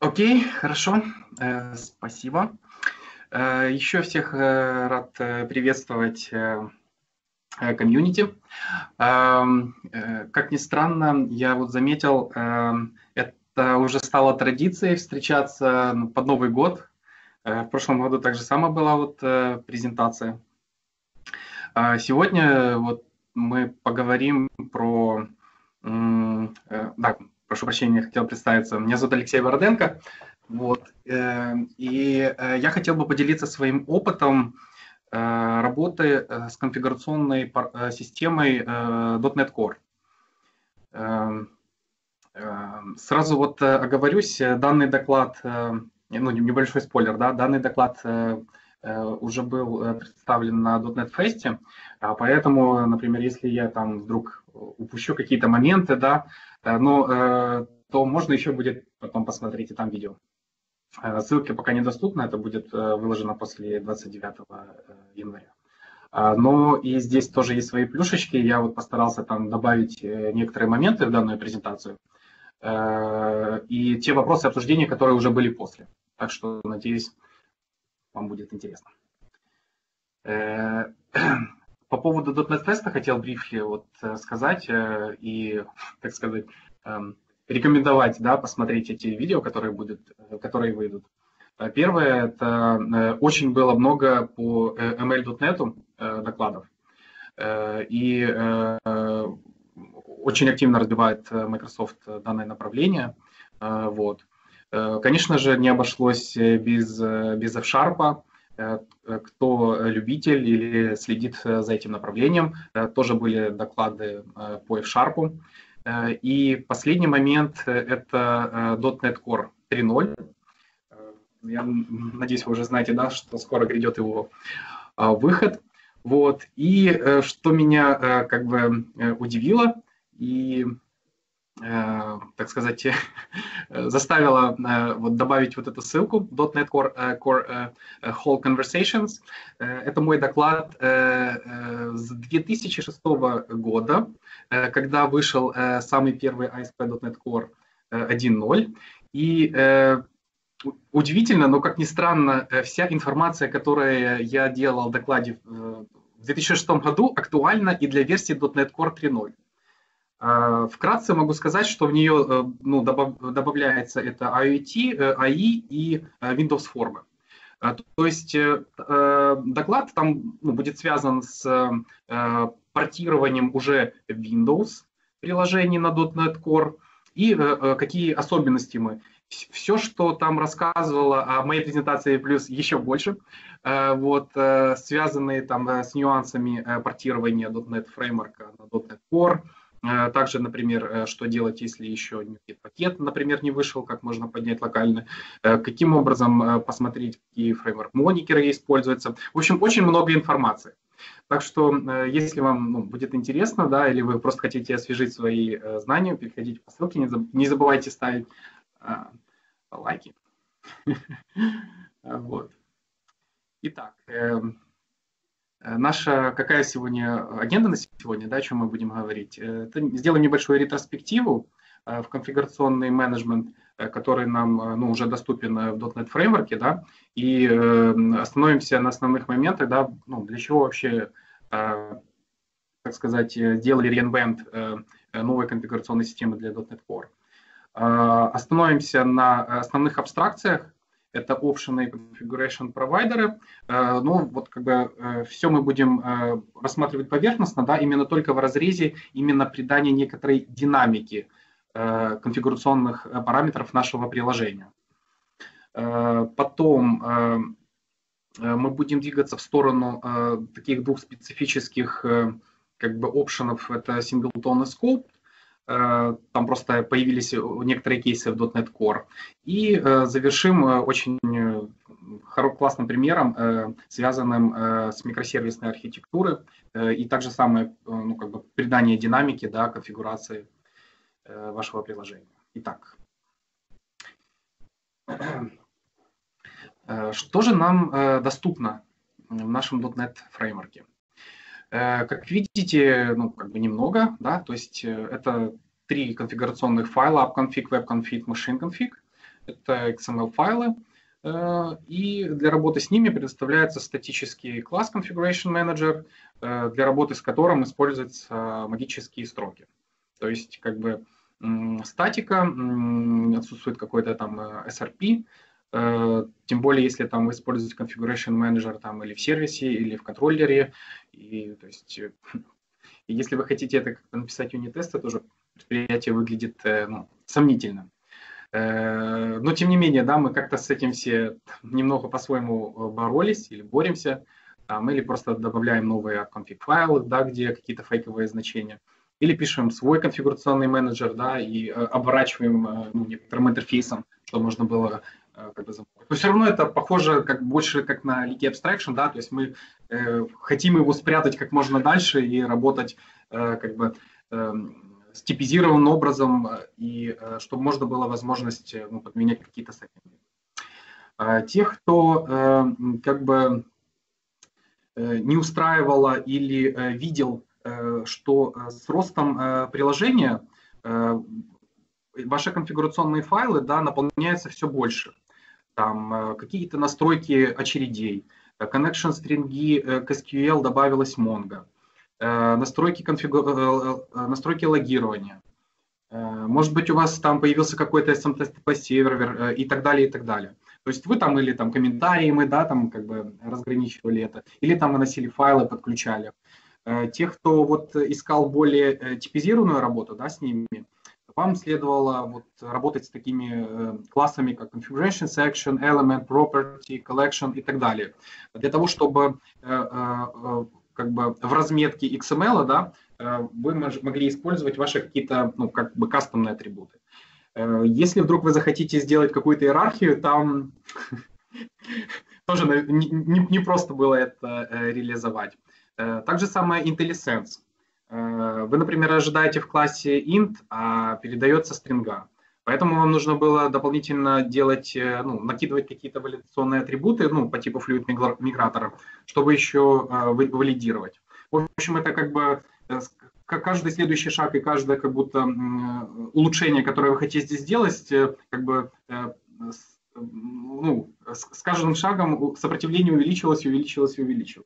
Окей, хорошо, спасибо. Еще всех рад приветствовать комьюнити. Как ни странно, я вот заметил, это уже стало традицией встречаться под Новый год. В прошлом году также самое была вот презентация. Сегодня вот мы поговорим про... Да, прошу прощения, хотел представиться. Меня зовут Алексей Бороденко. Вот. И я хотел бы поделиться своим опытом работы с конфигурационной системой .NET Core. Сразу вот оговорюсь, данный доклад, небольшой спойлер, да, данный доклад уже был представлен на .NET Fest, поэтому, например, если я там вдруг упущу какие-то моменты, да, то можно еще будет потом посмотреть и там видео. Ссылка пока недоступна, это будет выложено после 29 января. Но и здесь тоже есть свои плюшечки, я вот постарался там добавить некоторые моменты в данную презентацию и те вопросы обсуждения, которые уже были после. Так что, надеюсь, вам будет интересно. По поводу .NET Fest хотел брифли вот сказать и, так сказать, рекомендовать, да, посмотреть эти видео, которые выйдут. Первое, это очень было много по ML.NET докладов. И очень активно развивает Microsoft данное направление. Вот. Конечно же, не обошлось без F-Sharp. Кто любитель или следит за этим направлением, тоже были доклады по F-Sharp. И последний момент – это .NET Core 3.0. Я надеюсь, вы уже знаете, да, что скоро грядет его выход. Вот. И что меня как бы удивило и, так сказать, заставило вот добавить вот эту ссылку .NET Core Whole Conversations. Это мой доклад с 2006 года, когда вышел самый первый ASP.NET Core 1.0. И удивительно, но, как ни странно, вся информация, которую я делал в докладе в 2006 году, актуальна и для версии .NET Core 3.0. Вкратце могу сказать, что в нее добавляется это IoT, AI и Windows формы. То есть доклад там будет связан с портированием уже Windows приложений на .NET Core и какие особенности мы. Все, что там рассказывала о моей презентации, плюс еще больше, вот, связанные там с нюансами портирования .NET Framework на .NET Core. Также, например, что делать, если еще пакет, например, не вышел, как можно поднять локально, каким образом посмотреть, какие фреймворк-моникеры используются. В общем, очень много информации. Так что, если вам будет интересно, да, или вы просто хотите освежить свои знания, переходите по ссылке, не забывайте ставить лайки. Вот. Итак, наша какая сегодня агенда на сегодня, да, о чем мы будем говорить? Сделаем небольшую ретроспективу в конфигурационный менеджмент, который нам уже доступен в .NET Framework, да, и остановимся на основных моментах, да, для чего вообще, так сказать, сделали reInvent новой конфигурационной системы для .NET Core. Остановимся на основных абстракциях. Это option и configuration провайдеры. Вот как бы все мы будем рассматривать поверхностно, да, именно только в разрезе именно придания некоторой динамики конфигурационных параметров нашего приложения. Потом мы будем двигаться в сторону таких двух специфических как бы опшенов. Это singleton и scope. Там просто появились некоторые кейсы в .NET Core. И завершим очень классным примером, связанным с микросервисной архитектурой, и также самое как бы придание динамики, да, конфигурации вашего приложения. Итак, что же нам доступно в нашем .NET фреймворке? Как видите, как бы немного, да, то есть это 3 конфигурационных файла: appconfig, webconfig, machineconfig. это XML-файлы, и для работы с ними предоставляется статический класс Configuration Manager, для работы с которым используются магические строки. То есть как бы статика, отсутствует какой-то там SRP, тем более если там вы используете Configuration Manager там, или в сервисе, или в контроллере. И, то есть, и если вы хотите это как-то написать юнит-тесты, тоже предприятие выглядит сомнительно. Но тем не менее, да, мы как-то с этим все немного по-своему боролись или боремся, или просто добавляем новые конфиг-файлы, да, где какие-то фейковые значения, или пишем свой конфигурационный менеджер, да, и оборачиваем некоторым интерфейсом, что можно было как бы замолвить. Но все равно это похоже больше как на Leaky Abstraction, да, то есть мы хотим его спрятать как можно дальше и работать как бы с типизированным образом, и чтобы можно было возможность подменять какие-то сеттинги. Тех, кто как бы не устраивало или видел, что с ростом приложения ваши конфигурационные файлы, да, наполняются все больше. Там какие-то настройки очередей, connection стринги к SQL добавилась Mongo, настройки логирования. Может быть, у вас там появился какой-то SMTP сервер и так далее, и так далее. То есть вы там или там комментарии мы, да, там как бы разграничивали это, или там выносили файлы, подключали. Тех, кто вот искал более типизированную работу, да, с ними, вам следовало вот работать с такими классами, как Configuration Section, Element, Property, Collection и так далее. Для того, чтобы как бы в разметке XML, да, вы могли использовать ваши какие-то, как бы кастомные атрибуты. Если вдруг вы захотите сделать какую-то иерархию, там тоже не просто было это реализовать. Так же самое IntelliSense. Вы, например, ожидаете в классе int, а передается стринга. Поэтому вам нужно было дополнительно делать, накидывать какие-то валидационные атрибуты, по типу fluid мигратора, чтобы еще валидировать. В общем, это как бы каждый следующий шаг и каждое как будто улучшение, которое вы хотите сделать, как бы с каждым шагом сопротивление увеличивалось, увеличивалось, увеличивалось.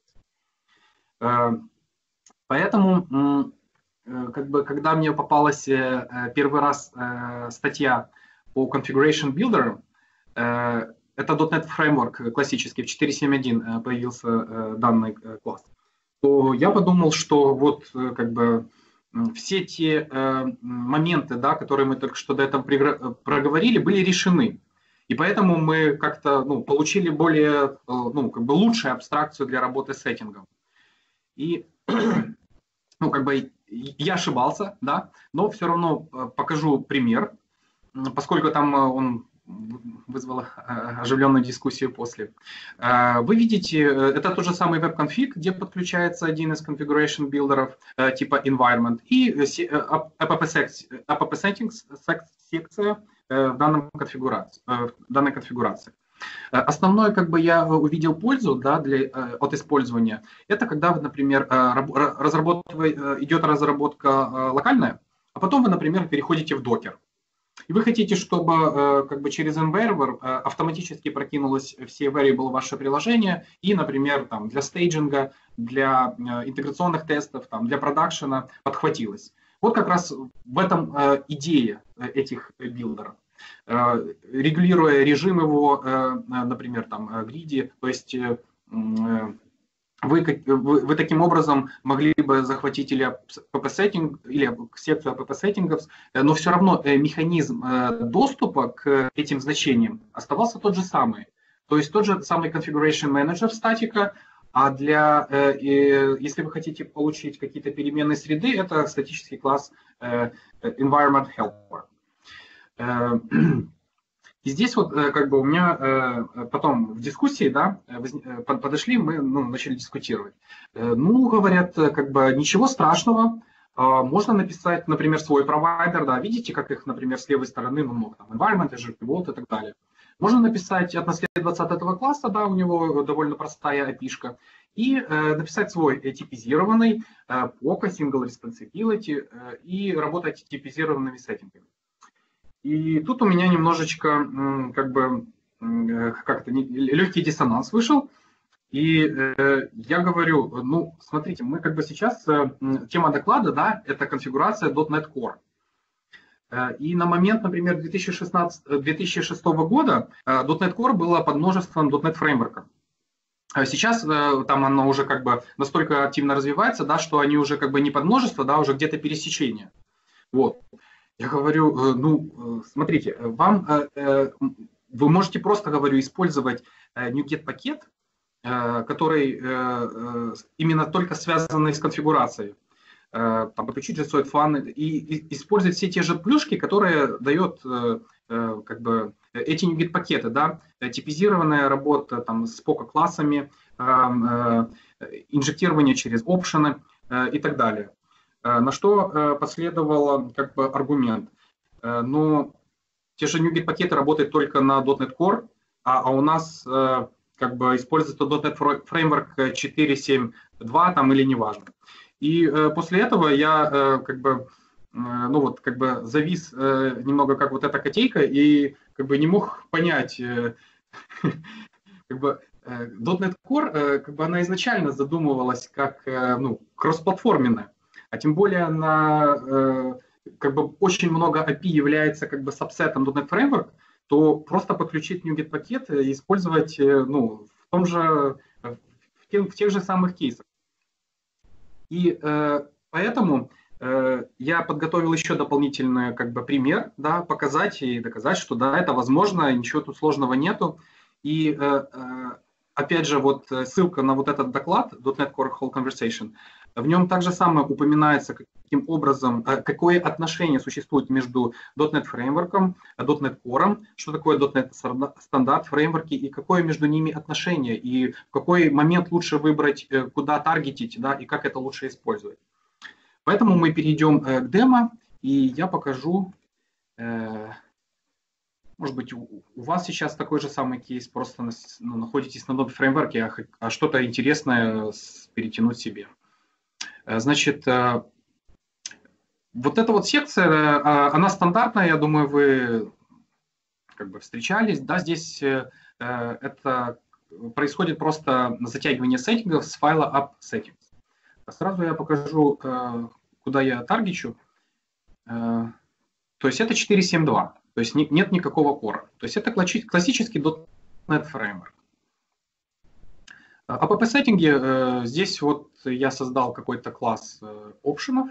Поэтому, как бы, когда мне попалась первый раз статья по Configuration Builder, это .NET Framework классический, в 4.7.1 появился данный класс, то я подумал, что вот как бы все те моменты, да, которые мы только что до этого проговорили, были решены. И поэтому мы как-то получили более, как бы лучшую абстракцию для работы с сеттингом. И, как бы я ошибался, да, но все равно покажу пример, поскольку там он вызвал оживленную дискуссию после. Вы видите, это тот же самый веб-конфиг, где подключается один из configuration билдеров типа environment и app settings секция в данной конфигурации. Основное, как бы я увидел пользу, да, от использования, это когда, например, идет разработка локальная, а потом вы, например, переходите в докер. И вы хотите, чтобы как бы через Environment автоматически прокинулось все variable ваше приложение и, например, там, для стейджинга, для интеграционных тестов, там, для продакшена подхватилось. Вот как раз в этом идея этих билдеров. Регулируя режим его, например, там, гриди, то есть вы таким образом могли бы захватить или app-setting, или секцию app-сеттингов, но все равно механизм доступа к этим значениям оставался тот же самый. То есть тот же самый configuration manager статика, а если вы хотите получить какие-то переменные среды, это статический класс environment helper. И здесь вот как бы у меня потом в дискуссии, да, подошли, мы начали дискутировать. Говорят, как бы ничего страшного, можно написать, например, свой провайдер, да, видите, как их, например, с левой стороны много, там, environment, Azure Vault и так далее. Можно написать, отнаследоваться от этого класса, да, у него довольно простая API-шка, и написать свой типизированный POCA, Single Responsibility, и работать типизированными сеттингами. И тут у меня немножечко как бы как-то легкий диссонанс вышел. И я говорю, ну, смотрите, мы как бы сейчас, тема доклада, да, это конфигурация .NET Core. И на момент, например, 2006 года .NET Core было под множеством .NET фреймворка. Сейчас там оно уже как бы настолько активно развивается, да, что они уже как бы не под множество, да, уже где-то пересечение. Вот. Я говорю, ну, смотрите, вы можете просто, говорю, использовать NuGet пакет, который именно только связанный с конфигурацией. Там, подключить JSON фан и использовать все те же плюшки, которые дает как бы эти NuGet пакеты, да, типизированная работа там с POCA-классами, инжектирование через опшены и так далее. На что последовало как бы аргумент. Но те же NuGet пакеты работают только на .NET Core, а у нас как бы используется .NET Framework 4.7.2 там или неважно. И после этого я как бы, ну вот, как бы завис немного как вот эта котейка и как бы не мог понять, как бы .NET Core, как бы она изначально задумывалась как, ну, кроссплатформенная, а тем более она как бы очень много API является как бы сабсетом .NET Framework, то просто подключить NuGet пакет и использовать, ну, в том же, в тех же самых кейсах. И поэтому я подготовил еще дополнительный как бы пример, да, показать и доказать, что да, это возможно, ничего тут сложного нету. И опять же, вот ссылка на вот этот доклад .NET Core Whole Conversation, в нем также самое упоминается, каким образом, какое отношение существует между .NET Framework, .NET Core, что такое .NET стандарт, фреймворки, и какое между ними отношение, и в какой момент лучше выбрать, куда таргетить, да, и как это лучше использовать. Поэтому мы перейдем к демо, и я покажу, может быть, у вас сейчас такой же самый кейс, просто находитесь на .NET фреймворке, а что-то интересное перетянуть себе. Значит, вот эта вот секция, она стандартная, я думаю, вы как бы встречались, да, здесь это происходит просто затягивание сеттингов с файла app-settings. Сразу я покажу, куда я таргечу. То есть это 4.7.2, то есть нет никакого кора. То есть это классический .NET Framework. А по сеттинге здесь вот я создал какой-то класс опшенов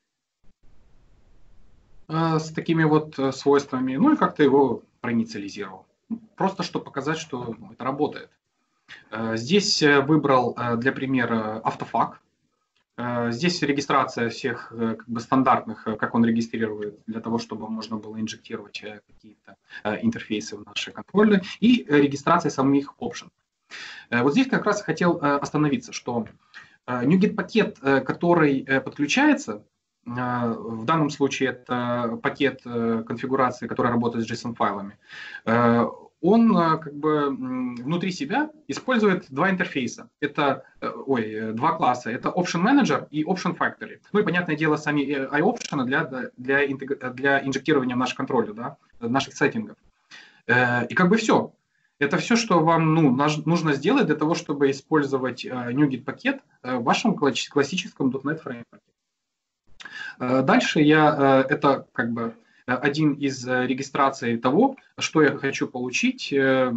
с такими вот свойствами, ну и как-то его проинициализировал. Просто чтобы показать, что это работает. Здесь выбрал для примера автофак. Здесь регистрация всех как бы стандартных, как он регистрирует, для того, чтобы можно было инжектировать какие-то интерфейсы в наши контроллеры, и регистрация самих option. Вот здесь как раз хотел остановиться, что NuGet пакет, который подключается, в данном случае это пакет конфигурации, который работает с JSON-файлами, он как бы внутри себя использует два интерфейса. Это, два класса. Это Option Manager и Option Factory. Ну и, понятное дело, сами iOption для инжектирования в наш контроллер, да, наших сеттингов. И как бы все. Это все, что вам нужно сделать для того, чтобы использовать NuGet пакет в вашем классическом .NET фреймворке. Дальше это как бы один из регистраций того, что я хочу получить, когда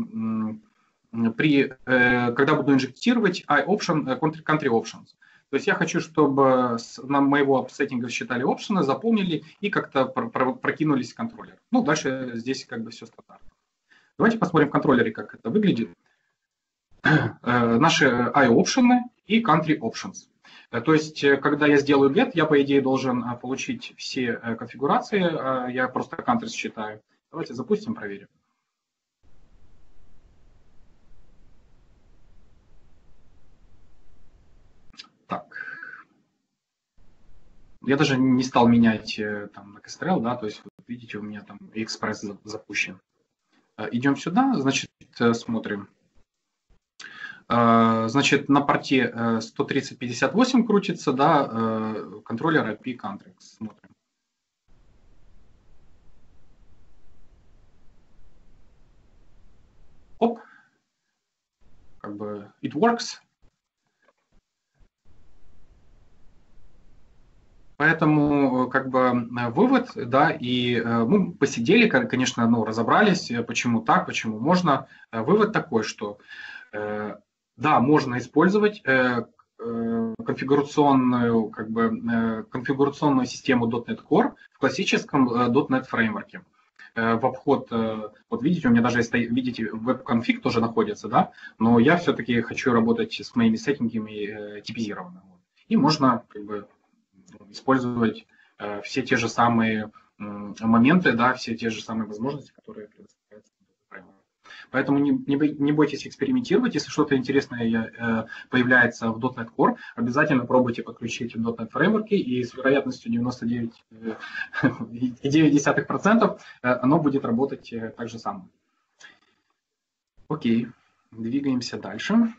буду инжектировать iOption, country options. То есть я хочу, чтобы на моего сеттинга считали опшены, заполнили и как-то прокинулись в контроллер. Ну, дальше здесь как бы все стандартно. Давайте посмотрим в контроллере, как это выглядит. Наши iOption и country options. То есть, когда я сделаю get, я, по идее, должен получить все конфигурации, я просто countries считаю. Давайте запустим, проверим. Так. Я даже не стал менять там на Kestrel, да, то есть, вот, видите, у меня там Express запущен. Идем сюда, значит, смотрим. Значит, на порте 130.58 крутится, да, контроллер IP Country. Смотрим. как бы it works. Поэтому как бы вывод, да, и мы посидели, конечно, ну, разобрались, почему так, почему можно. Вывод такой, что да, можно использовать конфигурационную, как бы, конфигурационную систему .NET Core в классическом .NET фреймворке. В обход, вот видите, у меня даже, видите, веб-конфиг тоже находится, да, но я все-таки хочу работать с моими сеттингами типизированно. И можно как бы использовать все те же самые моменты, да, все те же самые возможности, которые предоставляются. Поэтому не бойтесь экспериментировать. Если что-то интересное появляется в .NET Core, обязательно пробуйте подключить в .NET фреймворке, и с вероятностью 99,9% оно будет работать так же самое. Окей, двигаемся дальше.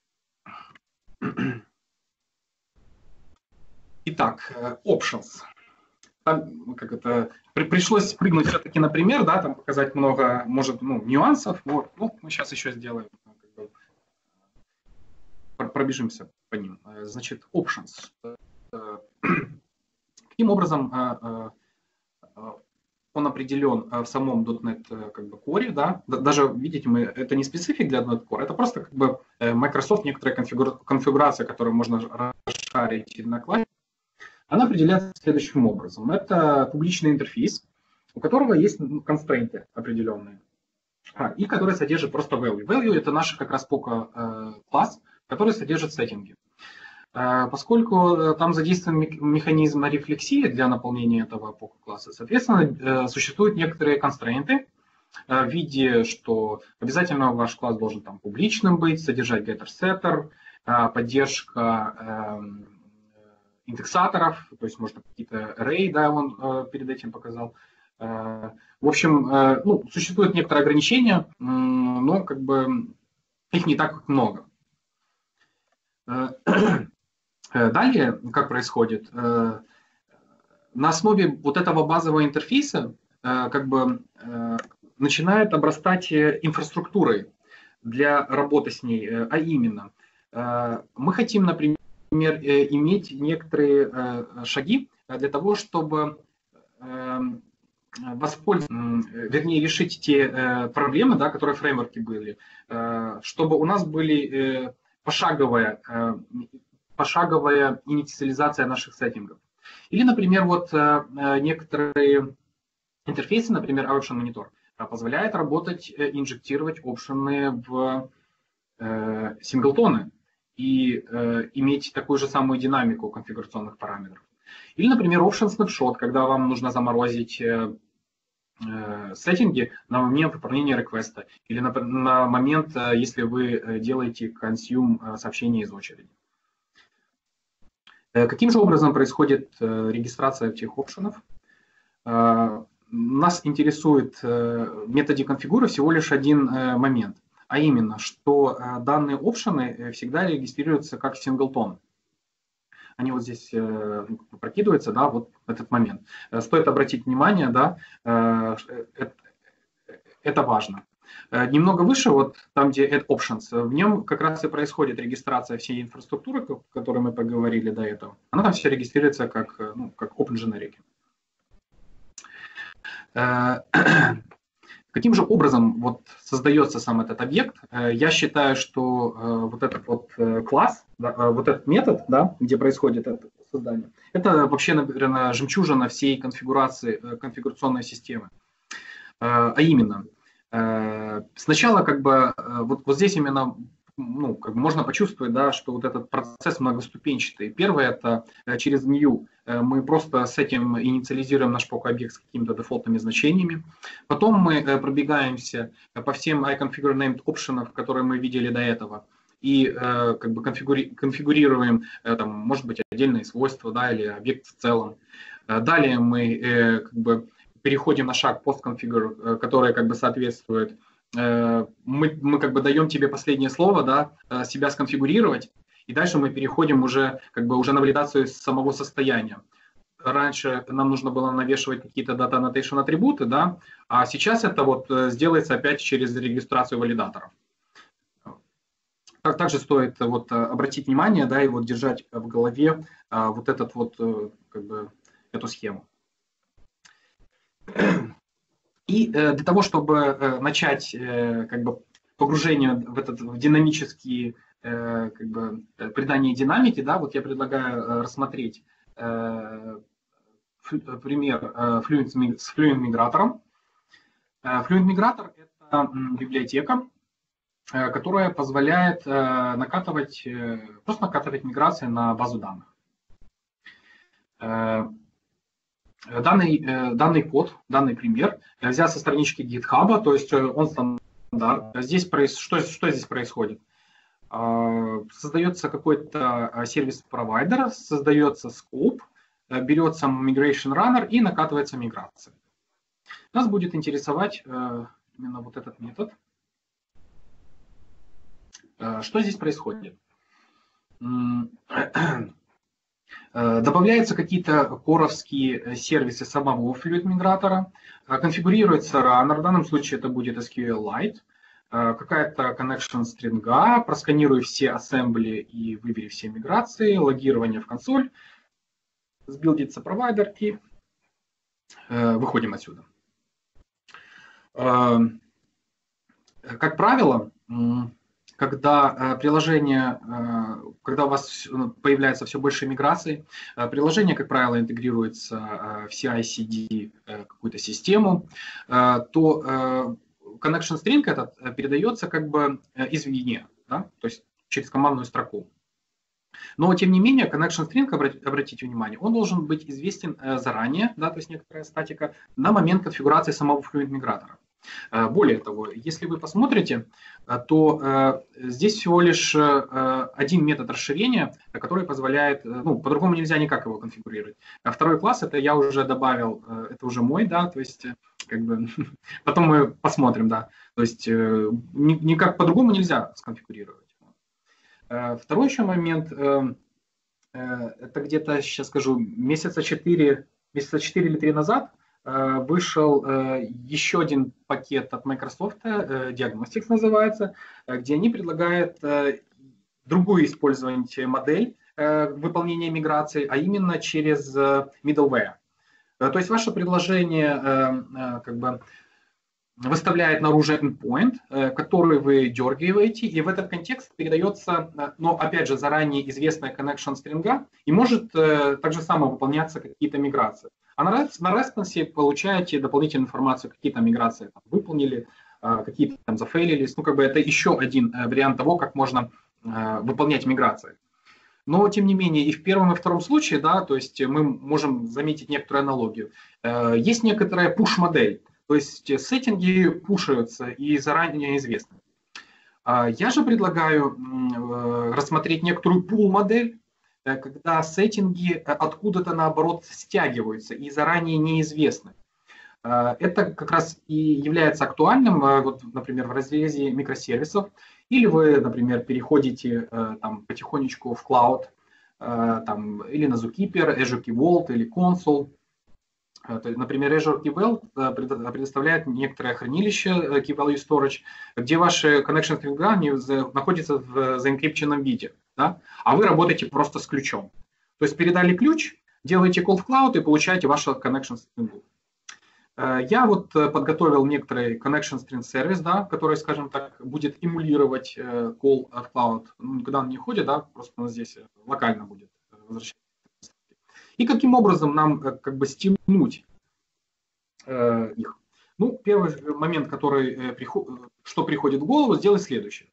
Итак, options. Там, как это, пришлось спрыгнуть все-таки на пример, да, там показать много, может, ну, нюансов. Вот. Ну, мы сейчас еще сделаем, как бы, пробежимся по ним. Значит, options. Каким образом он определен в самом .NET как бы, Core, да? Даже, видите, это не специфик для .NET Core, это просто как бы Microsoft, некоторая конфигурация, которую можно расшарить на классе. Она определяется следующим образом. Это публичный интерфейс, у которого есть констрейнты определенные, и который содержит просто value. Value – это наш как раз класс, который содержит сеттинги. Поскольку там задействован механизм рефлексии для наполнения этого класса, соответственно, существуют некоторые констрейнты в виде, что обязательно ваш класс должен там публичным быть, содержать getter-setter, поддержка индексаторов, то есть можно какие-то array, да, он перед этим показал. В общем, ну, существуют некоторые ограничения, но как бы их не так много. Далее, как происходит, на основе вот этого базового интерфейса как бы начинает обрастать инфраструктурой для работы с ней, а именно мы хотим, например, иметь некоторые шаги для того, чтобы вернее, решить те проблемы, да, которые в фреймворке были, чтобы у нас были пошаговая инициализация наших сеттингов. Или, например, вот некоторые интерфейсы, например, Option Monitor, позволяет работать, инжектировать опшены в синглтоны и иметь такую же самую динамику конфигурационных параметров. Или, например, Option Snapshot, когда вам нужно заморозить сеттинги на момент выполнения реквеста или на момент, если вы делаете consume сообщение из очереди. Каким же образом происходит регистрация этих опшенов? Нас интересует в методе конфигура всего лишь один момент, а именно, что данные опшены всегда регистрируются как синглтон. Они вот здесь прокидываются, да, вот в этот момент. Стоит обратить внимание, да, это важно. Немного выше, вот там, где Add Options, в нем как раз и происходит регистрация всей инфраструктуры, о которой мы поговорили до этого. Она там все регистрируется как, ну, как Open Generic. Каким же образом вот создается сам этот объект? Я считаю, что вот этот вот класс, вот этот метод, да, где происходит это создание, это вообще, наверное, жемчужина всей конфигурационной системы. А именно, сначала как бы вот здесь именно, ну, как бы можно почувствовать, да, что вот этот процесс многоступенчатый. Первое – это через new мы просто с этим инициализируем наш POC-объект с какими-то дефолтными значениями. Потом мы пробегаемся по всем iConfigure-named options, которые мы видели до этого, и как бы конфигурируем, там, может быть, отдельные свойства, да, или объект в целом. Далее мы как бы переходим на шаг post-configure, который как бы соответствует. Мы как бы даем тебе последнее слово, да, себя сконфигурировать, и дальше мы переходим уже как бы уже на валидацию самого состояния. Раньше нам нужно было навешивать какие-то data annotation атрибуты, да, а сейчас это вот сделается опять через регистрацию валидаторов. Также стоит вот обратить внимание, да, и вот держать в голове вот этот вот, как бы, эту схему. И для того, чтобы начать как бы погружение в этот в динамический как бы придание динамики, да, вот я предлагаю рассмотреть пример с Fluent мигратором. Fluent мигратор — это библиотека, которая позволяет просто накатывать миграции на базу данных. Данный код, данный пример взят со странички GitHub, то есть он стандарт. Что здесь происходит? Создается какой-то сервис-провайдер, создается скоп, берется Migration Runner и накатывается миграция. Нас будет интересовать именно вот этот метод. Что здесь происходит? Добавляются какие-то коровские сервисы самого Fluent мигратора, конфигурируется раннер, в данном случае это будет SQLite, какая-то connection string, просканируй все ассембли и выбери все миграции, логирование в консоль, сбилдится провайдер и выходим отсюда. Как правило, когда когда у вас появляется все больше миграций, приложение, как правило, интегрируется в CI/CD какую-то систему, то connection string этот передается как бы извне, да? То есть через командную строку. Но, тем не менее, connection string, обратите внимание, он должен быть известен заранее, да, то есть некоторая статика, на момент конфигурации самого Fluent мигратора. Более того, если вы посмотрите, то здесь всего лишь один метод расширения, который позволяет, ну, по-другому нельзя никак его конфигурировать. А второй класс, это я уже добавил, это уже мой, да, то есть, как бы, потом мы посмотрим, да, то есть никак по-другому нельзя сконфигурировать. Второй еще момент, это где-то, сейчас скажу, месяца 4 или 3 назад вышел еще один пакет от Microsoft, Diagnostics называется, где они предлагают другую использовать модель выполнения миграции, а именно через middleware. То есть ваше предложение как бы выставляет наружу endpoint, который вы дергаете, и в этот контекст передается, но опять же заранее известная connection string, и может так же само выполняться какие-то миграции. А на респонсе получаете дополнительную информацию, какие там миграции там выполнили, какие там зафейлились. Ну, как бы это еще один вариант того, как можно выполнять миграции. Но, тем не менее, и в первом, и втором случае, да, то есть мы можем заметить некоторую аналогию. Есть некоторая push-модель, то есть сеттинги пушаются и заранее известны. Я же предлагаю рассмотреть некоторую pull-модель, когда сеттинги откуда-то, наоборот, стягиваются и заранее неизвестны. Это как раз и является актуальным, вот, например, в разрезе микросервисов, или вы, например, переходите там, потихонечку в cloud, там, или на Zookeeper, Azure Key Vault или Console. Например, Azure Key Vault предоставляет некоторое хранилище Key Value Storage, где ваши connection string находятся в заэнкрипченном виде, да? А вы работаете просто с ключом. То есть передали ключ, делаете call в cloud и получаете ваш connection string. Я вот подготовил некоторый connection string сервис, да, который, скажем так, будет эмулировать call в cloud. Никуда он не ходит, да, просто он здесь локально будет возвращаться. И каким образом нам как бы стянуть их? Ну, первый момент, что приходит в голову, сделать следующее.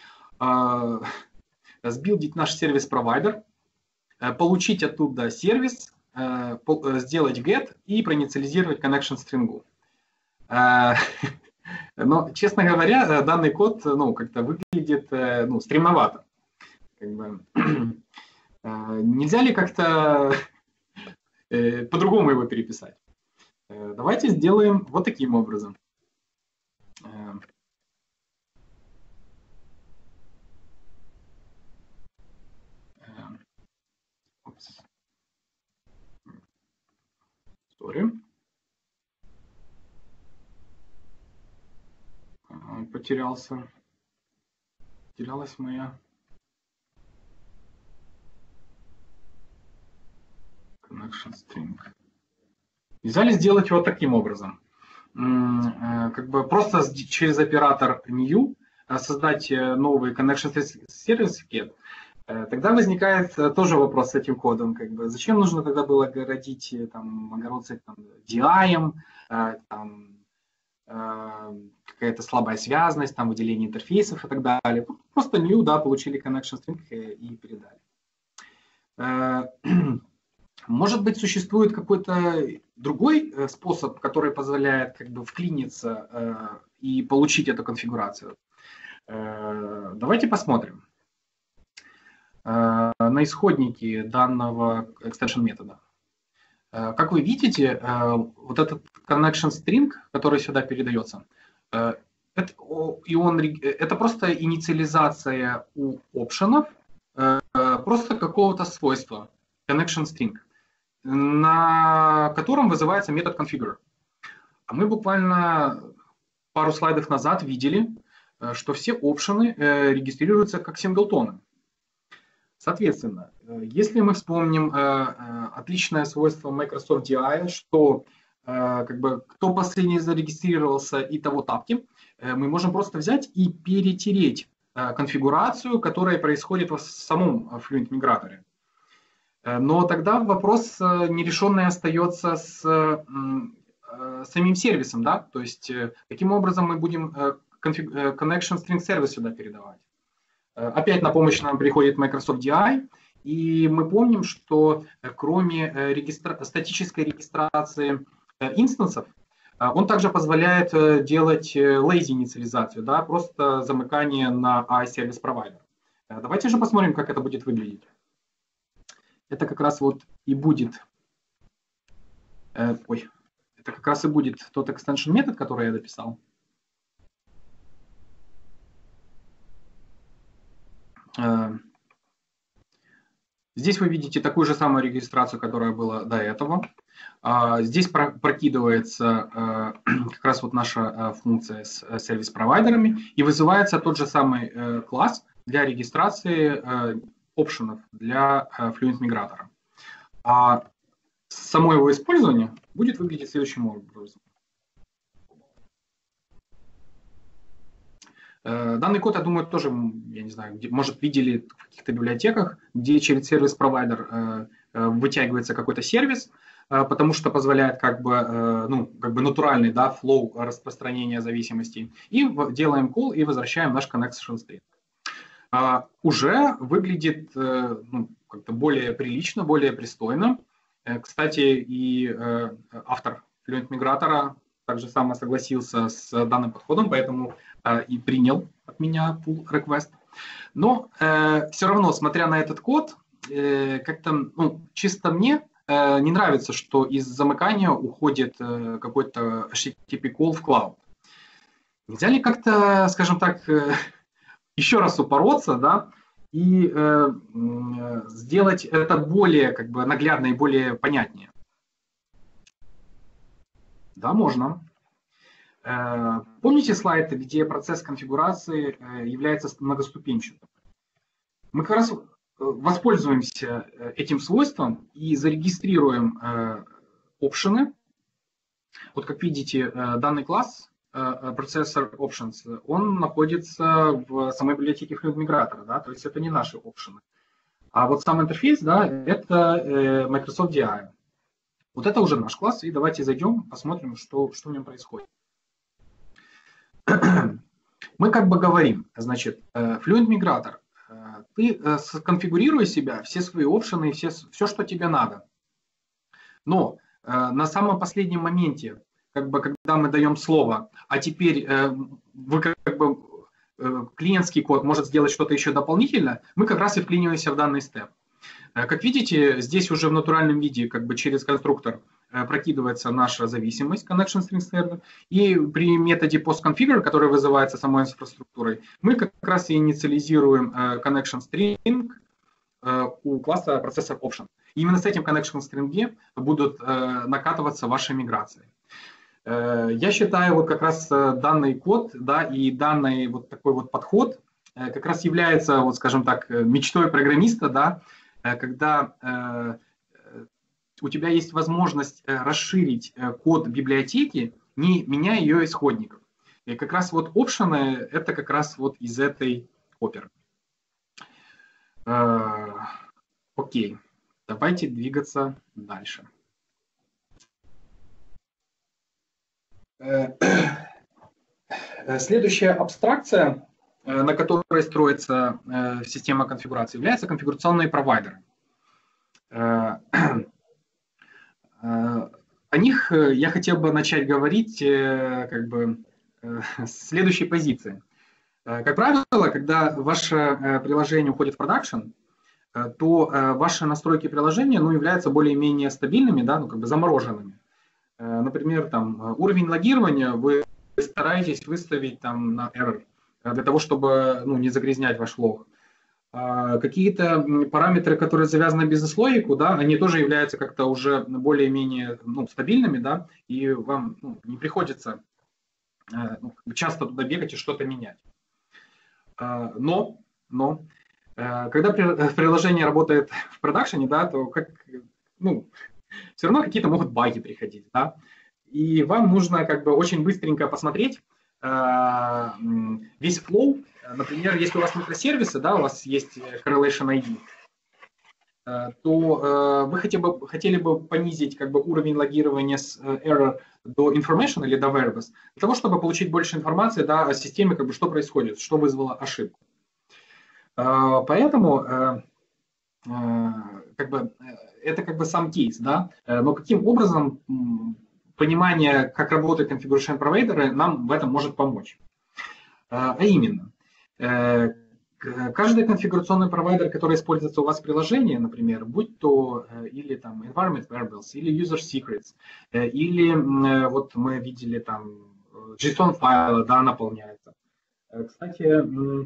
Сбилдить наш сервис-провайдер, получить оттуда сервис, сделать get и проинициализировать connection string. Но, честно говоря, данный код, ну, как-то выглядит, ну, стремновато. Как бы, нельзя ли как-то по-другому его переписать? Давайте сделаем вот таким образом. Sorry. Потерялся потерялась моя connection string. Взяли сделать вот таким образом. Как бы просто через оператор new создать новый connection certificate. Тогда возникает тоже вопрос с этим кодом. Как бы, зачем нужно тогда было огородить огородцы DI, какая-то слабая связность, выделение интерфейсов и так далее. Просто new, да, получили connection string и передали. Может быть, существует какой-то другой способ, который позволяет как бы вклиниться и получить эту конфигурацию. Давайте посмотрим на исходники данного extension метода. Как вы видите, вот этот connection string, который сюда передается, это просто инициализация у опшенов просто какого-то свойства, connection string, на котором вызывается метод configure. А мы буквально пару слайдов назад видели, что все опшены регистрируются как синглтоны. Соответственно, если мы вспомним отличное свойство Microsoft DI, что как бы, кто последний зарегистрировался и того тапки, мы можем просто взять и перетереть конфигурацию, которая происходит в самом Fluent миграторе. Но тогда вопрос нерешенный остается с самим сервисом, да, то есть каким образом мы будем connection string сервис сюда передавать. Опять на помощь нам приходит Microsoft DI, и мы помним, что кроме статической регистрации инстансов, он также позволяет делать lazy инициализацию, да, просто замыкание на iService Provider. Давайте же посмотрим, как это будет выглядеть. Это как раз вот и будет, это как раз и будет тот extension метод, который я дописал. Здесь вы видите такую же самую регистрацию, которая была до этого. Здесь прокидывается как раз вот наша функция с сервис-провайдерами и вызывается тот же самый класс для регистрации опшенов для Fluent мигратора. А само его использование будет выглядеть следующим образом. Данный код, я думаю, тоже, я не знаю, может, видели в каких-то библиотеках, где через сервис-провайдер вытягивается какой-то сервис, потому что позволяет как бы натуральный, да, флоу распространения зависимостей. И делаем call и возвращаем наш connection string. Уже выглядит как-то более прилично, более пристойно. Кстати, и автор Fluent мигратора также само согласился с данным подходом, поэтому и принял от меня pull request. Но все равно, смотря на этот код, как-то чисто мне не нравится, что из замыкания уходит какой-то HTTP call в cloud. Нельзя ли как-то, скажем так, еще раз упороться, да, и сделать это более как бы наглядно и более понятнее? Да, можно. Помните слайд, где процесс конфигурации является многоступенчатым? Мы как раз воспользуемся этим свойством и зарегистрируем опшены. Вот как видите, данный класс Processor Options, он находится в самой библиотеке Fluent мигратора, да, то есть это не наши опшены. А вот сам интерфейс, да, это Microsoft DI. Вот это уже наш класс, и давайте зайдем, посмотрим, что в нем происходит. Мы как бы говорим, значит, Fluent мигратор, ты сконфигурируй себя, все свои опшены, все, что тебе надо. Но на самом последнем моменте, как бы, когда мы даем слово, а теперь вы как бы клиентский код может сделать что-то еще дополнительно, мы как раз и вклиниваемся в данный степ. Как видите, здесь уже в натуральном виде, как бы через конструктор, прокидывается наша зависимость Connection String Server, и при методе postConfigure, который вызывается самой инфраструктурой, мы как раз и инициализируем Connection String у класса Processor Option. И именно с этим Connection String будут накатываться ваши миграции. Я считаю, вот как раз данный код, да, и данный вот такой вот подход как раз является, вот, скажем так, мечтой программиста, да, когда у тебя есть возможность расширить код библиотеки, не меняя ее исходников. И как раз вот опшены – это как раз вот из этой оперы. Окей, давайте двигаться дальше. Следующая абстракция, на которой строится система конфигурации, является конфигурационные провайдеры. О них я хотел бы начать говорить как бы с следующей позиции. Как правило, когда ваше приложение уходит в продакшн, то ваши настройки приложения являются более-менее стабильными, да, как бы замороженными. Например, там, уровень логирования вы стараетесь выставить там, на error, для того, чтобы не загрязнять ваш лог. Какие-то параметры, которые завязаны на бизнес-логику, да, они тоже являются как-то уже более-менее стабильными, да, и вам не приходится часто туда бегать и что-то менять. Но когда приложение работает в продакшене, да, то все равно какие-то могут баги приходить, да, и вам нужно как бы очень быстренько посмотреть весь флоу. Например, если у вас микросервисы, да, у вас есть correlation ID, то вы хотели бы понизить как бы уровень логирования с error до information или до verbose, для того, чтобы получить больше информации, да, о системе, как бы, что происходит, что вызвало ошибку. Поэтому как бы, это как бы сам кейс, да, но каким образом понимание, как работают configuration провайдеры, нам в этом может помочь. А именно, каждый конфигурационный провайдер, который используется у вас в приложении, например, будь то или там environment variables, или user secrets, или вот мы видели там JSON файлы, да, наполняется. Кстати,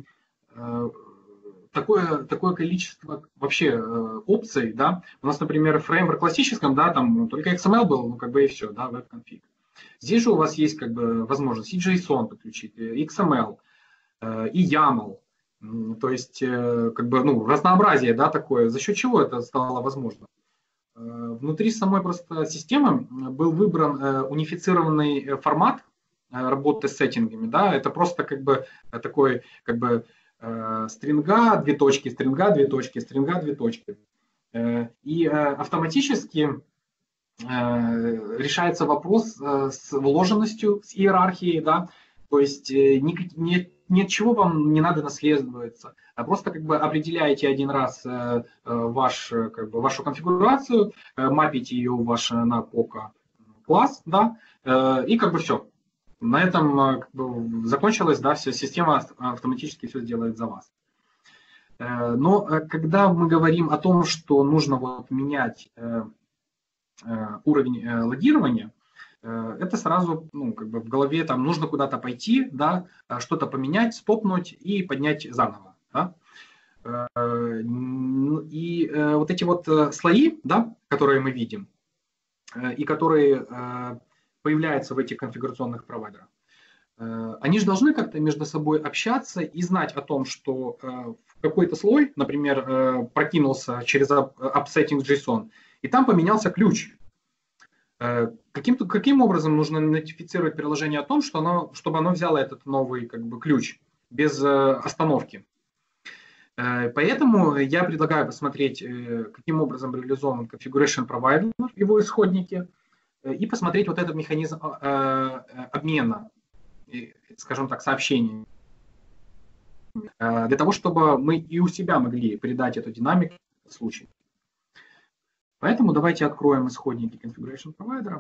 такое количество вообще опций, да, у нас, например, в фреймворк классическом, да, там только XML был, как бы и все, да, веб-конфиг. Здесь же у вас есть как бы возможность и JSON подключить, и XML, и YAML, то есть как бы разнообразие, да, такое. За счет чего это стало возможно? Внутри самой просто системы был выбран унифицированный формат работы с сеттингами, да, это просто как бы такой как бы стринга, две точки, стринга, две точки, стринга, две точки. И автоматически решается вопрос с вложенностью, с иерархией, да, то есть ничего вам не надо наследоваться, а просто как бы определяете один раз вашу конфигурацию, мапите ее на Coca класс, да, и как бы все. На этом как бы закончилась, да, вся система автоматически все сделает за вас. Но когда мы говорим о том, что нужно вот менять уровень логирования, это сразу как бы в голове там нужно куда-то пойти, да, что-то поменять, стопнуть и поднять заново. Да? И вот эти вот слои, да, которые мы видим, и которые появляются в этих конфигурационных провайдерах, они же должны как-то между собой общаться и знать о том, что в какой-то слой, например, прокинулся через upsetting JSON, и там поменялся ключ. Каким образом нужно нотифицировать приложение о том, чтобы оно взяло этот новый как бы, ключ без остановки? Поэтому я предлагаю посмотреть, каким образом реализован Configuration Provider, его исходники, и посмотреть вот этот механизм обмена, скажем так, сообщений, для того, чтобы мы и у себя могли передать эту динамику в случае. Поэтому давайте откроем исходники Configuration Provider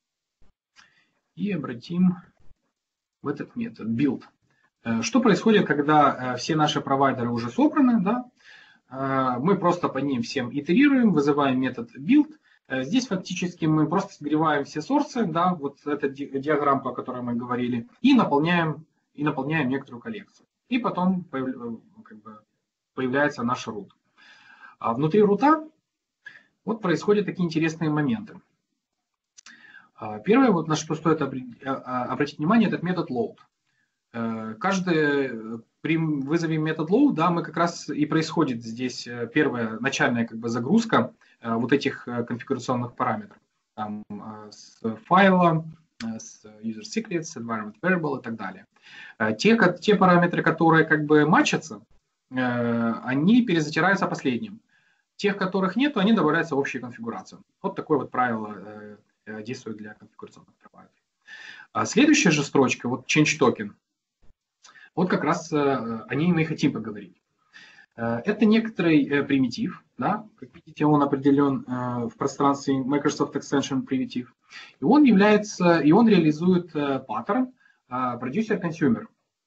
и обратим в этот метод build. Что происходит, когда все наши провайдеры уже собраны, да? Мы просто по ним всем итерируем, вызываем метод build. Здесь фактически мы просто сгреваем все сорсы, да, вот эта диаграмма, о которой мы говорили, и наполняем некоторую коллекцию. И потом появляется наш root. А внутри рута вот происходят такие интересные моменты. Первое, вот на что стоит обратить внимание, это метод load. Каждый при вызове метод load, да, мы как раз и происходит здесь первая начальная как бы загрузка вот этих конфигурационных параметров. Там, с файла, с user secrets, environment variable и так далее. Те параметры, которые как бы матчатся, они перезатираются последним. Тех, которых нет, они добавляются в общую конфигурацию. Вот такое вот правило действует для конфигурационных провайдеров. А следующая же строчка, вот change token, вот как раз о ней мы и хотим поговорить. Это некоторый примитив, да, как видите, он определен в пространстве Microsoft Extension примитив, и он реализует паттерн producer-consumer,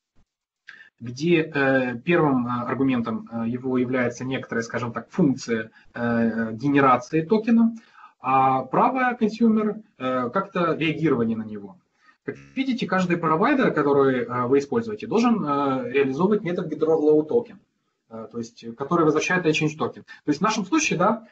где первым аргументом его является некоторая, скажем так, функция генерации токена, а правая consumer как-то реагирование на него. Как видите, каждый провайдер, который вы используете, должен реализовывать метод getDrawLoadToken, то есть, который возвращает change токен. То есть в нашем случае, да,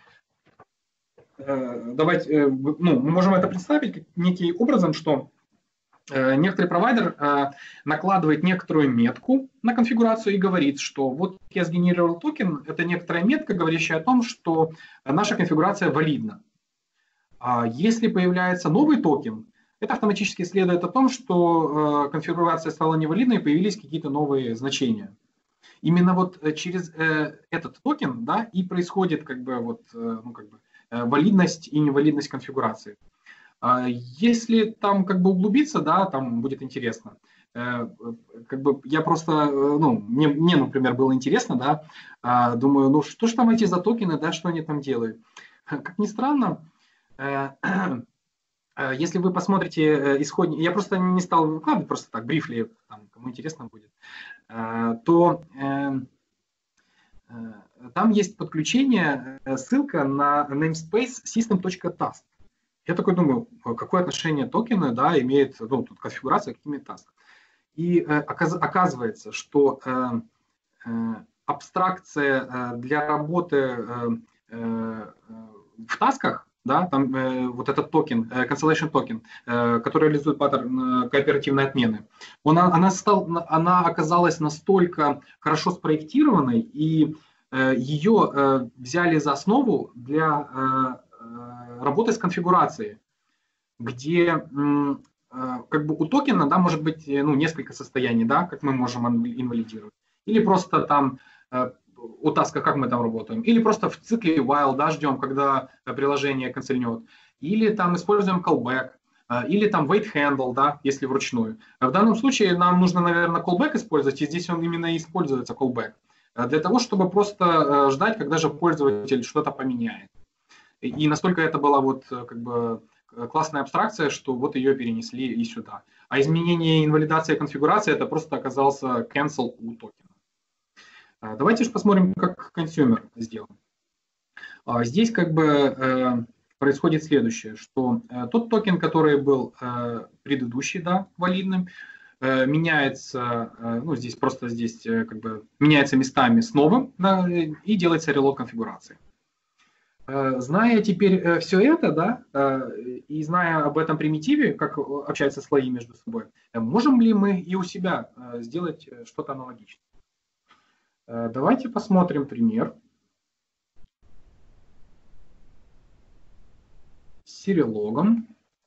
давайте, мы можем это представить неким образом, что некоторый провайдер накладывает некоторую метку на конфигурацию и говорит, что вот я сгенерировал токен, это некоторая метка, говорящая о том, что наша конфигурация валидна. А если появляется новый токен, это автоматически следует о том, что конфигурация стала невалидной и появились какие-то новые значения. Именно вот через этот токен, да, и происходит как бы вот, валидность и невалидность конфигурации. Если там как бы углубиться, да, там будет интересно. Как бы я просто, мне, например, было интересно, да, думаю, что же там эти за токены, да, что они там делают. Как ни странно, если вы посмотрите исходник, я просто не стал выкладывать, просто так, брифли, кому интересно будет, то там есть подключение, ссылка на namespace system.task. Я такой думаю, какое отношение токены, да, имеет, тут конфигурация, какими task. И оказывается, что абстракция для работы в тасках, да, там вот этот токен, cancellation токен, который реализует паттерн кооперативной отмены, она оказалась настолько хорошо спроектированной, и ее взяли за основу для работы с конфигурацией, где как бы у токена, да, может быть несколько состояний, да, как мы можем инвалидировать, или просто там у таска, как мы там работаем, или просто в цикле while, да, ждем, когда приложение канцельнет, или там используем callback, или там wait handle, да, если вручную. В данном случае нам нужно, наверное, callback использовать, и здесь он именно и используется, callback, для того, чтобы просто ждать, когда же пользователь что-то поменяет. И настолько это была вот как бы классная абстракция, что вот ее перенесли и сюда. А изменение инвалидации конфигурации это просто оказался cancel у токена. Давайте же посмотрим, как консюмер сделан. Здесь как бы происходит следующее, что тот токен, который был предыдущий, да, валидным, меняется, здесь как бы меняется местами с новым, да, и делается релод конфигурации. Зная теперь все это, да, и зная об этом примитиве, как общаются слои между собой, можем ли мы и у себя сделать что-то аналогичное? Давайте посмотрим пример. С серилогом.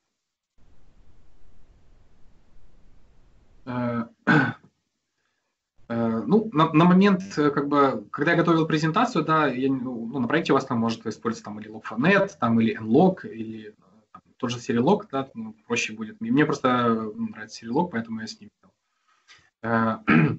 На момент, как бы, когда я готовил презентацию, да, на проекте у вас там может использоваться там или log4net, там или nlog, или там, тот же серилог, да, проще будет. Мне просто нравится серилог, поэтому я с ним делал.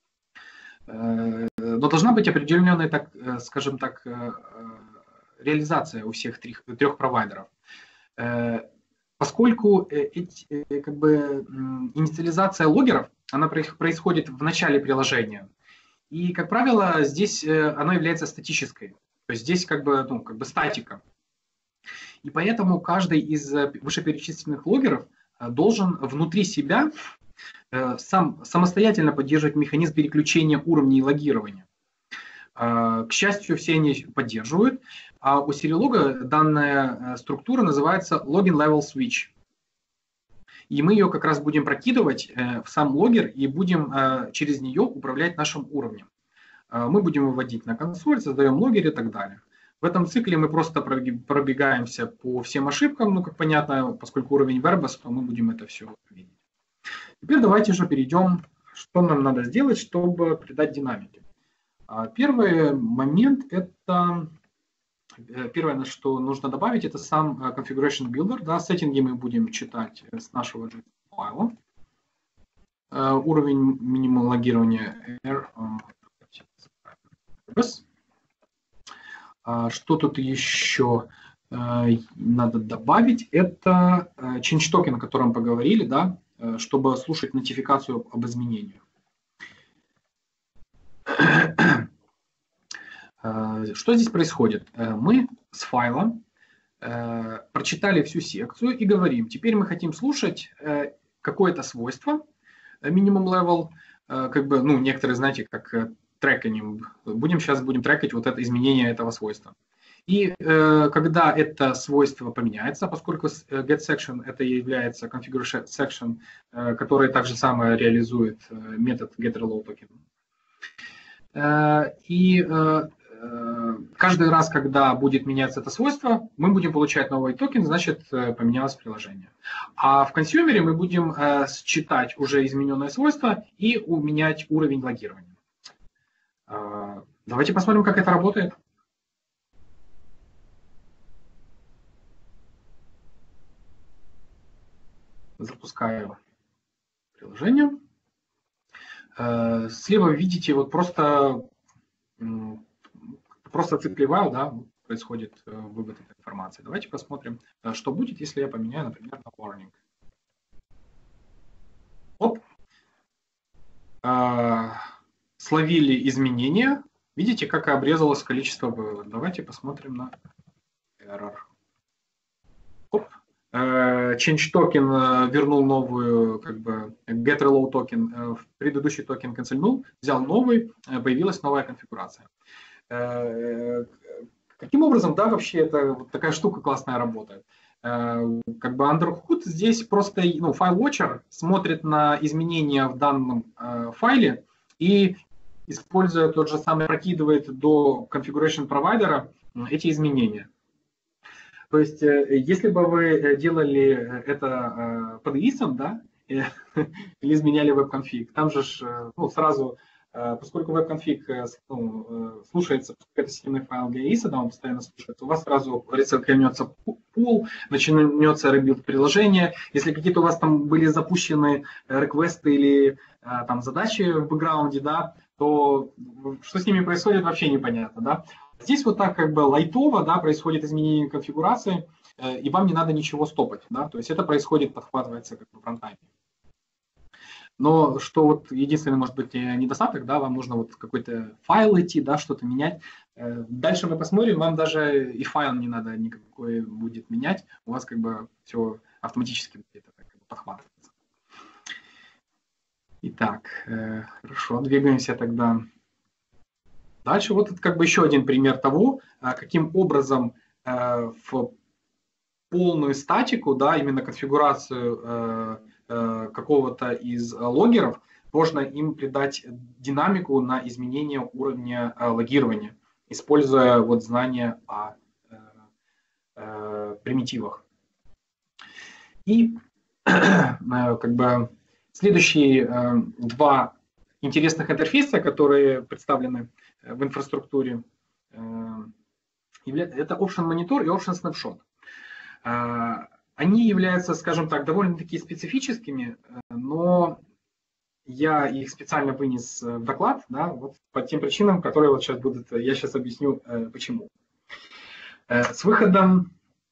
Но должна быть определенная, так, скажем так, реализация у всех трех провайдеров. Поскольку как бы, инициализация логеров, она происходит в начале приложения. И, как правило, здесь она является статической. То есть здесь как бы статика. И поэтому каждый из вышеперечисленных логеров должен внутри себя самостоятельно поддерживать механизм переключения уровней логирования. К счастью, все они поддерживают, а у серилога данная структура называется Login Level Switch. и мы ее как раз будем прокидывать в сам логер и будем через нее управлять нашим уровнем. Мы будем выводить на консоль, создаем логер и так далее. В этом цикле мы просто пробегаемся по всем ошибкам, ну, как понятно, поскольку уровень verbose, то мы будем это все видеть. Теперь давайте же перейдем, что нам надо сделать, чтобы придать динамики. Первый момент, это первое, на что нужно добавить, это сам Configuration Builder. Да, сеттинги мы будем читать с нашего файла. Уровень минимум логирования R. Что тут еще надо добавить? Это change token, о котором поговорили, да, чтобы слушать нотификацию об изменениях. Что здесь происходит? Мы с файла прочитали всю секцию и говорим, теперь мы хотим слушать какое-то свойство, minimum level, как бы, ну, некоторые, знаете, как трекинг, сейчас будем трекать вот это изменение этого свойства. И когда это свойство поменяется, поскольку getSection это является configuration section, который также самое реализует метод getReloadToken. И каждый раз, когда будет меняться это свойство, мы будем получать новый токен, значит, поменялось приложение. А в консюмере мы будем считать уже измененное свойство и менять уровень логирования. Давайте посмотрим, как это работает. Запускаю приложение. Слева видите, вот просто циклевал, да, происходит вывод этой информации. Давайте посмотрим, что будет, если я поменяю, например, на warning. Оп. Словили изменения. Видите, как обрезалось количество выводов. Давайте посмотрим на error. Оп. Change токен вернул новую, как бы, getReload токен, предыдущий токен канцельнул, взял новый, появилась новая конфигурация. Каким образом, да, вообще это вот такая штука классная работает? Как бы Underhood здесь просто, ну, файл-watcher смотрит на изменения в данном файле и, используя тот же самый, прокидывает до configuration провайдера эти изменения. То есть, если бы вы делали это под ISO, да, или изменяли веб-конфиг, там же, ну, сразу, поскольку веб-конфиг, ну, слушается, это системный файл для ISO, да, он постоянно слушается, у вас сразу рецеплянется пул, начнется ребилд приложения. Если какие-то у вас там были запущены реквесты или там задачи в бэкграунде, да, то что с ними происходит, вообще непонятно, да. Здесь вот так как бы лайтово, да, происходит изменение конфигурации, и вам не надо ничего стопать, да, то есть это происходит, подхватывается как бы в фронтайме. Но что вот единственный, может быть, недостаток, да, вам нужно вот какой-то файл идти, да, что-то менять. Дальше мы посмотрим, вам даже и файл не надо никакой будет менять, у вас как бы все автоматически будет как бы подхватываться. Итак, хорошо, двигаемся тогда дальше. Вот это как бы еще один пример того, каким образом в полную статику, да, именно конфигурацию какого-то из логеров, можно им придать динамику на изменение уровня логирования, используя вот знания о примитивах. И как бы следующие два интересных интерфейса, которые представлены в инфраструктуре, это Option Monitor и Option Snapshot. Они являются, скажем так, довольно-таки специфическими, но я их специально вынес в доклад, да, вот по тем причинам, которые вот сейчас будут, я сейчас объясню, почему. С выходом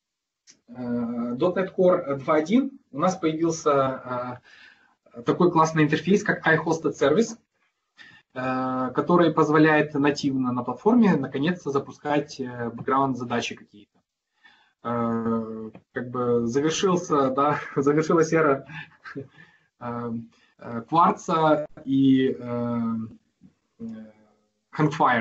.NET Core 2.1 у нас появился такой классный интерфейс, как iHosted Service, который позволяет нативно на платформе наконец-то запускать бэкграунд-задачи какие-то. Как бы завершилась эра кварца и Hangfire.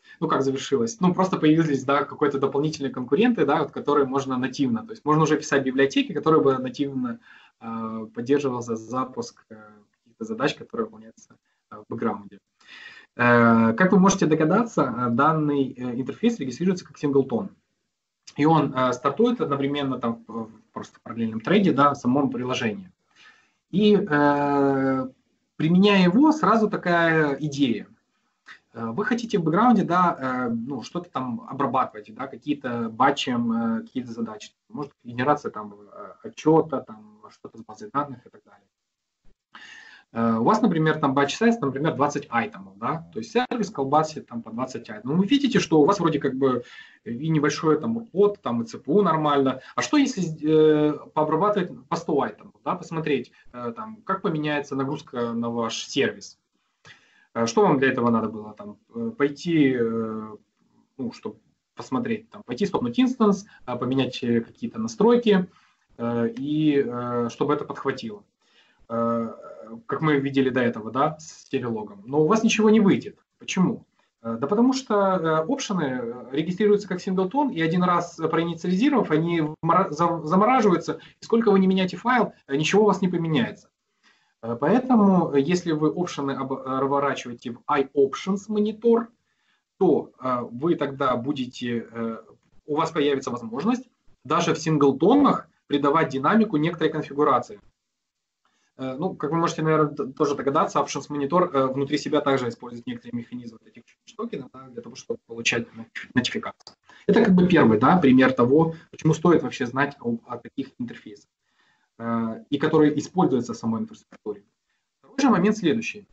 Ну, как завершилась? Ну, просто появились, да, какие-то дополнительные конкуренты, да, вот, которые можно нативно. То есть можно уже писать библиотеки, которые бы нативно поддерживал запуск каких-то задач, которые выполняются в бэкграунде. Как вы можете догадаться, данный интерфейс регистрируется как синглтон. И он стартует одновременно там просто в параллельном трейде, да, в самом приложении. И применяя его, сразу такая идея. Вы хотите в бэкграунде, да, ну, что-то там обрабатывать, да, какие-то батчем, какие-то задачи. Может, генерация там отчета, там что-то с базой данных и так далее. У вас, например, там batch size, например, 20 айтемов, да, то есть сервис колбасит там по 20 айтемов. Но вы видите, что у вас вроде как бы и небольшой там код, там и ЦПУ нормально. А что если пообрабатывать по 100 айтемов, да, посмотреть, там, как поменяется нагрузка на ваш сервис? Что вам для этого надо было? Там, пойти, ну, чтобы посмотреть, там, пойти стопнуть инстанс, поменять какие-то настройки, и чтобы это подхватило. Как мы видели до этого, да, с стереологом. Но у вас ничего не выйдет. Почему? Да потому что опшены регистрируются как синглтон, и один раз проинициализировав, они замораживаются, и сколько вы не меняете файл, ничего у вас не поменяется. Поэтому, если вы опшены разворачиваете в iOptions монитор, то вы тогда будете, у вас появится возможность даже в синглтонах придавать динамику некоторой конфигурации. Ну, как вы можете, наверное, тоже догадаться, Options Monitor внутри себя также использует некоторые механизмы этих токенов, да, для того, чтобы получать нотификацию. Это как бы первый, да, пример того, почему стоит вообще знать о таких интерфейсах, и которые используются в самой инфраструктуре. Второй же момент следующий.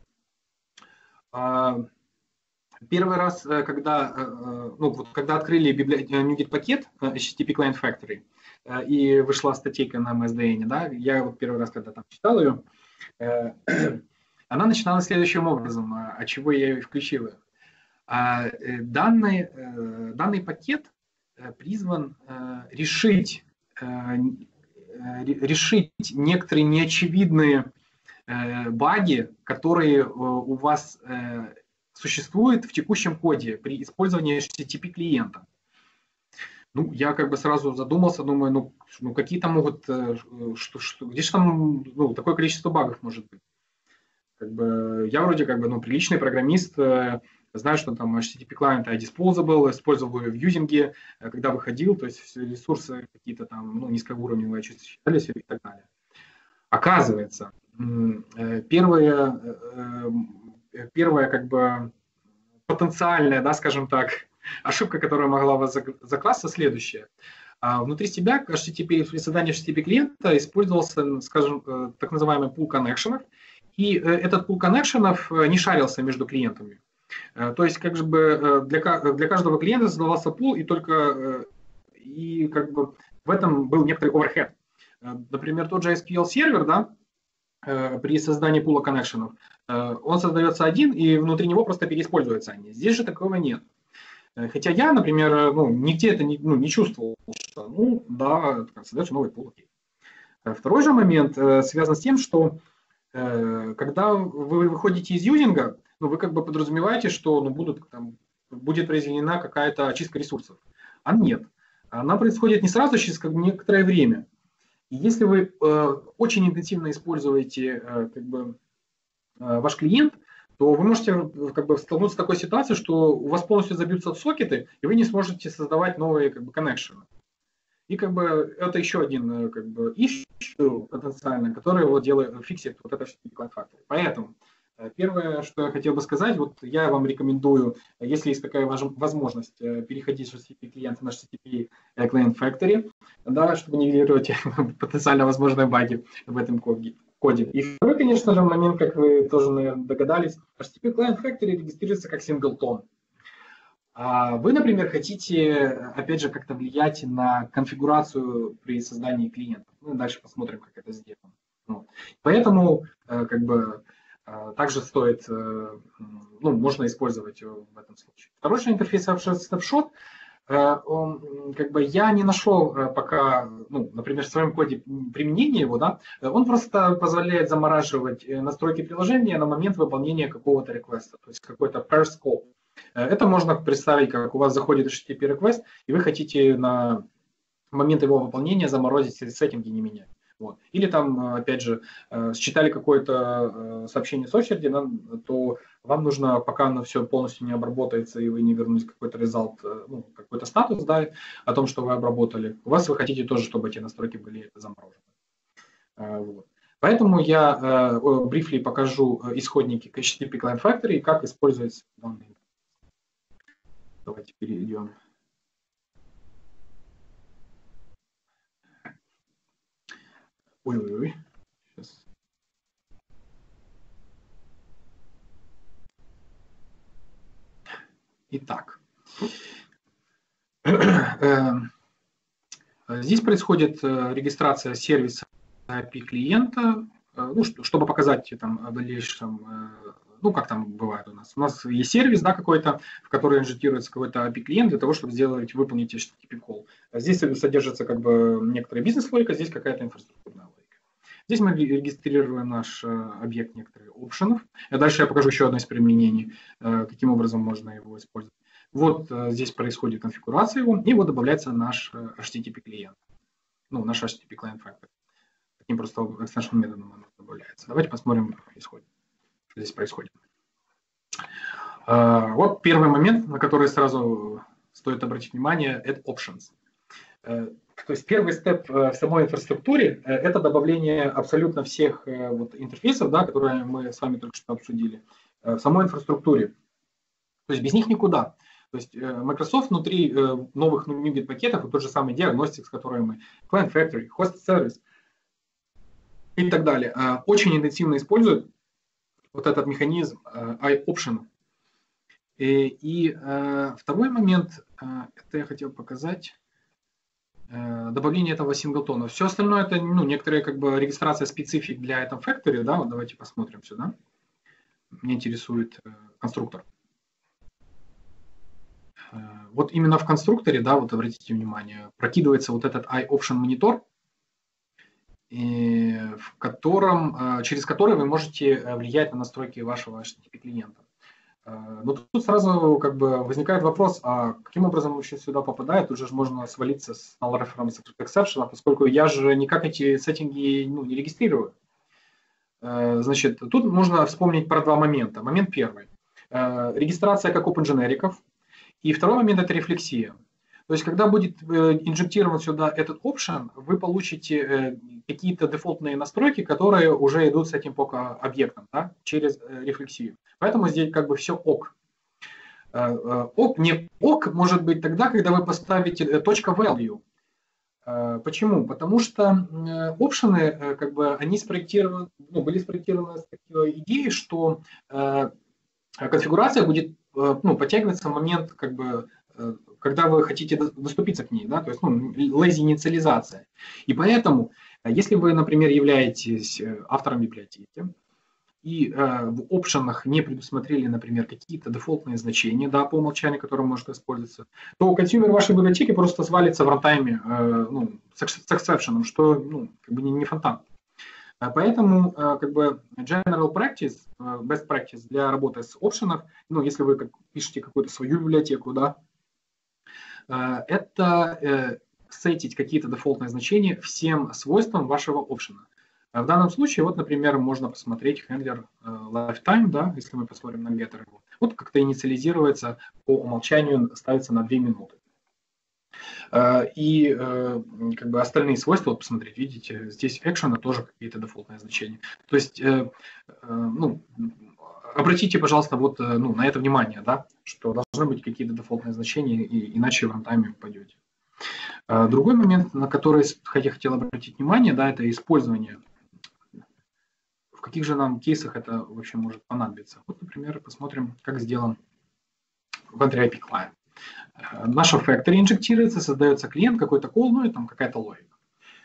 Первый раз, когда, ну, вот, когда открыли NuGet пакет HTTP Client Factory, и вышла статейка на MSDN, да, я вот первый раз, когда там читал ее, она начиналась следующим образом, от чего я ее включил. Данный пакет призван решить некоторые неочевидные баги, которые у вас существуют в текущем коде при использовании HTTP клиента. Ну, я как бы сразу задумался, думаю, ну какие там могут, где же там, ну, такое количество багов может быть? Как бы, я вроде как бы, ну, приличный программист, знаю, что там HTTP client disposable, использовал его в юзинге, когда выходил, то есть ресурсы какие-то там, ну, низкоуровневые очищались и так далее. Оказывается, первая как бы потенциальная, да, скажем так, ошибка, которая могла вас закрасться, следующая. Внутри себя HTTP, при создании HTTP клиента использовался, скажем, так называемый pool коннекшенов, и этот pool коннекшенов не шарился между клиентами. То есть, как бы для каждого клиента создавался пул, и только и как бы в этом был некоторый overhead. Например, тот же SQL сервер, да, при создании пула коннекшенов, он создается один, и внутри него просто переиспользуются они. Здесь же такого нет. Хотя я, например, ну, нигде это не чувствовал, что, ну, да, создается новый пул. Второй же момент связан с тем, что когда вы выходите из юзинга, ну, вы как бы подразумеваете, что ну, будет произведена какая-то очистка ресурсов. А нет. Она происходит не сразу, через некоторое время. И если вы очень интенсивно используете как бы, ваш клиент, то вы можете как бы, столкнуться с такой ситуацией, что у вас полностью забьются сокеты, и вы не сможете создавать новые как бы, коннекшены. И как бы это еще один как бы issue потенциально, который вот фиксит вот это Client Factory. Поэтому первое, что я хотел бы сказать, вот я вам рекомендую, если есть такая возможность, переходить с HTTP клиента на HTTP Client Factory, да, чтобы нивелировать потенциально возможные баги в этом коде. И второй, конечно же, момент, как вы тоже, наверное, догадались, HTTP Client Factory регистрируется как синглтон. Вы, например, хотите, опять же, как-то влиять на конфигурацию при создании клиента. Ну, дальше посмотрим, как это сделано. Вот. Поэтому, как бы, также стоит, ну, можно использовать в этом случае. Второй же интерфейс Snapshot, он, как бы, я не нашел пока, ну, например, в своем коде применения его, да, он просто позволяет замораживать настройки приложения на момент выполнения какого-то реквеста, то есть какой-то per scope. Это можно представить, как у вас заходит HTTP request, и вы хотите на момент его выполнения заморозить сеттинги, не менять. Вот. Или там, опять же, считали какое-то сообщение с очереди, то вам нужно, пока оно все полностью не обработается и вы не вернулись какой-то результат, ну, какой-то статус, да, о том, что вы обработали, вы хотите тоже, чтобы эти настройки были заморожены. Вот. Поэтому я briefly покажу исходники к HTTP Client Factory и как использовать данные. Давайте перейдем. Ой-ой-ой. Сейчас. Итак. Здесь происходит регистрация сервиса API клиента, ну, чтобы показать там в дальнейшем, ну, как там бывает у нас. У нас есть сервис, да, какой-то, в который инжектируется какой-то API клиент для того, чтобы выполнить HTTP call. Здесь содержится как бы некоторая бизнес-логика, здесь какая-то инфраструктурная логика. Здесь мы регистрируем наш объект некоторых опшенов. Дальше я покажу еще одно из применений, каким образом можно его использовать. Вот здесь происходит конфигурация его, и вот добавляется наш HTTP клиент. Ну, наш HTTP Client Factory. Таким просто extension методом он добавляется. Давайте посмотрим, что здесь происходит. Вот первый момент, на который сразу стоит обратить внимание, это options. То есть первый степ в самой инфраструктуре – это добавление абсолютно всех вот интерфейсов, да, которые мы с вами только что обсудили, в самой инфраструктуре. То есть без них никуда. То есть Microsoft внутри новых NuGet пакетов, тот же самый Diagnostics, который мы, Client Factory, Host Service и так далее, очень интенсивно используют вот этот механизм iOption. И второй момент, это я хотел показать, добавление этого синглтона. Все остальное это некоторая как бы регистрация специфик для этого factory, да, вот давайте посмотрим сюда. Меня интересует конструктор. Вот именно в конструкторе, да, вот обратите внимание, прокидывается вот этот iOption монитор, через который вы можете влиять на настройки вашего HTTP клиента. Но тут сразу как бы возникает вопрос, а каким образом вообще сюда попадает? Тут же можно свалиться с null reference exception, поскольку я же никак эти сеттинги не регистрирую. Значит, тут нужно вспомнить про два момента. Момент первый. Регистрация как OpenGeneric'ов. И второй момент – это рефлексия. То есть, когда будет инжектирован сюда этот option, вы получите какие-то дефолтные настройки, которые уже идут с этим объектом, да, через рефлексию. Поэтому здесь как бы все ок. Не ок может быть тогда, когда вы поставите .value. Почему? Потому что опшены, как бы, они спроектированы, были спроектированы с такой идеей, что конфигурация будет подтягиваться в момент, как бы, когда вы хотите доступиться к ней, да, то есть lazy инициализация. И поэтому, если вы, например, являетесь автором библиотеки, и в опшенах не предусмотрели, например, какие-то дефолтные значения, да, по умолчанию, которые может использоваться, то консюмер вашей библиотеки просто свалится в рантайме с эксепшеном, что как бы не фонтан. Поэтому как бы general practice, best practice для работы с опшенов, если вы пишете какую-то свою библиотеку, да, это сетить какие-то дефолтные значения всем свойствам вашего опшена. В данном случае, вот, например, можно посмотреть handler lifetime, да, если мы посмотрим на getter его. Вот как-то инициализируется по умолчанию, ставится на 2 минуты. И как бы остальные свойства, вот посмотрите, видите, здесь action тоже какие-то дефолтные значения. То есть, обратите, пожалуйста, вот на это внимание, да, что должны быть какие-то дефолтные значения, иначе в рантайме упадете. Другой момент, на который я хотел обратить внимание, да, это использование. В каких же нам кейсах это вообще может понадобиться? Вот, например, посмотрим, как сделан в API Client. Наша factory инжектируется, создается клиент, какой-то call, и там какая-то логика.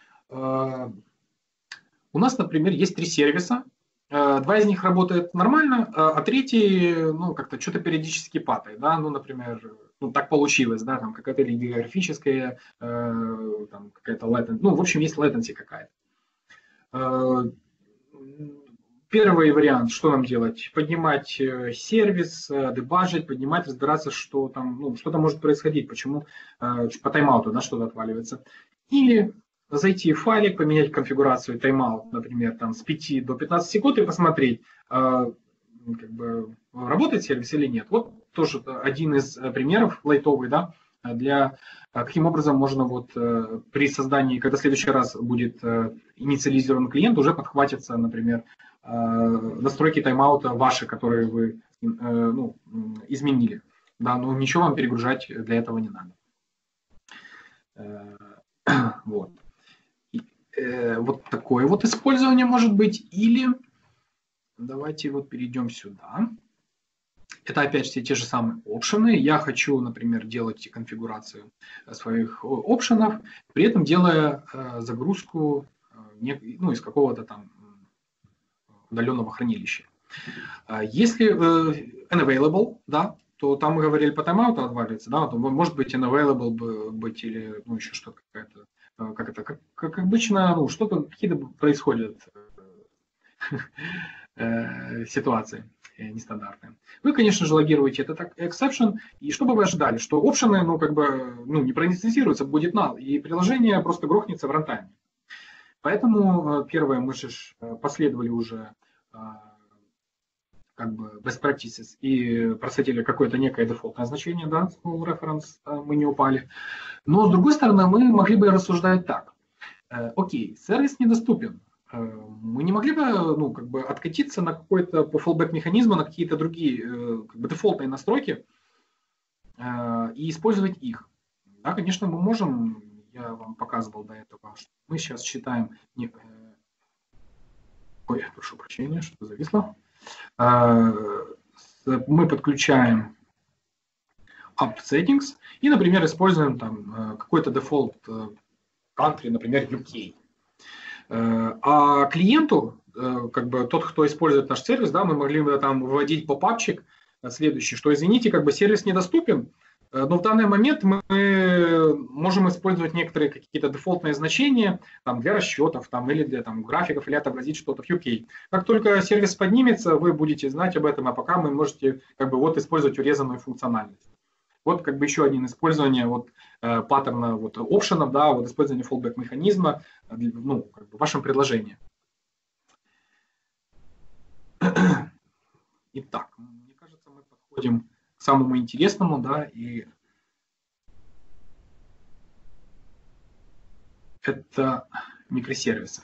У нас, например, есть 3 сервиса, 2 из них работают нормально, а третий, как-то что-то периодически падает, да, например, так получилось, да, там какая-то географическая, там какая-то latency, в общем, есть latency какая-то. первый вариант, что нам делать? Поднимать сервис, дебажить, поднимать, разбираться, что там, ну, что там может происходить, почему по тайм-ауту, да, что-то отваливается. Или зайти в файлик, поменять конфигурацию тайм-аут, например, там, с 5 до 15 секунд и посмотреть, как бы, работает сервис или нет. Вот тоже один из примеров лайтовый, да, для каким образом можно вот при создании, когда в следующий раз будет инициализирован клиент, уже подхватятся, например, настройки тайм-аута ваши, которые вы ну, изменили. Да, но ничего вам перегружать для этого не надо. Вот. Вот такое вот использование может быть. Или давайте вот перейдем сюда. Это опять все те же самые опшены. Я хочу, например, делать конфигурацию своих опшенов, при этом делая загрузку ну, из какого-то там удаленного хранилища. Если unavailable, да, то там мы говорили по тайм-ауту отваливается, да, то может быть unavailable быть или ну, еще что-то какая-то, как обычно, ну, что-то какие-то происходят ситуации нестандартные. Вы, конечно же, логируете этот exception, и что бы вы ожидали, что опшены, ну, как бы, ну, не проинициализируются, будет null, и приложение просто грохнется в рантайме. Поэтому первое, мы же последовали уже как бы best practices и просветили какое-то некое дефолтное значение, да, small reference, мы не упали. Но с другой стороны, мы могли бы рассуждать так. Окей, сервис недоступен. Мы не могли бы, ну, как бы откатиться на какой-то по fallback механизму, на какие-то другие как бы дефолтные настройки и использовать их. Да, конечно, мы можем, я вам показывал до этого, что мы сейчас считаем... Ой, прошу прощения, что зависло. Мы подключаем app settings и, например, используем там какой-то дефолт country, например, UK. А клиенту, как бы тот, кто использует наш сервис, да, мы могли бы там выводить попапчик следующий, что извините, как бы сервис недоступен, но в данный момент мы можем использовать некоторые какие-то дефолтные значения там, для расчетов там, или для там, графиков, или отобразить что-то в UK. Как только сервис поднимется, вы будете знать об этом, а пока вы можете как бы, вот, использовать урезанную функциональность. Вот как бы еще один использование вот, паттерна вот, опшенов, да, вот, использование fallback механизма ну, как бы в вашем предложении. Итак, мне кажется, мы подходим к самому интересному, да, и это микросервисы.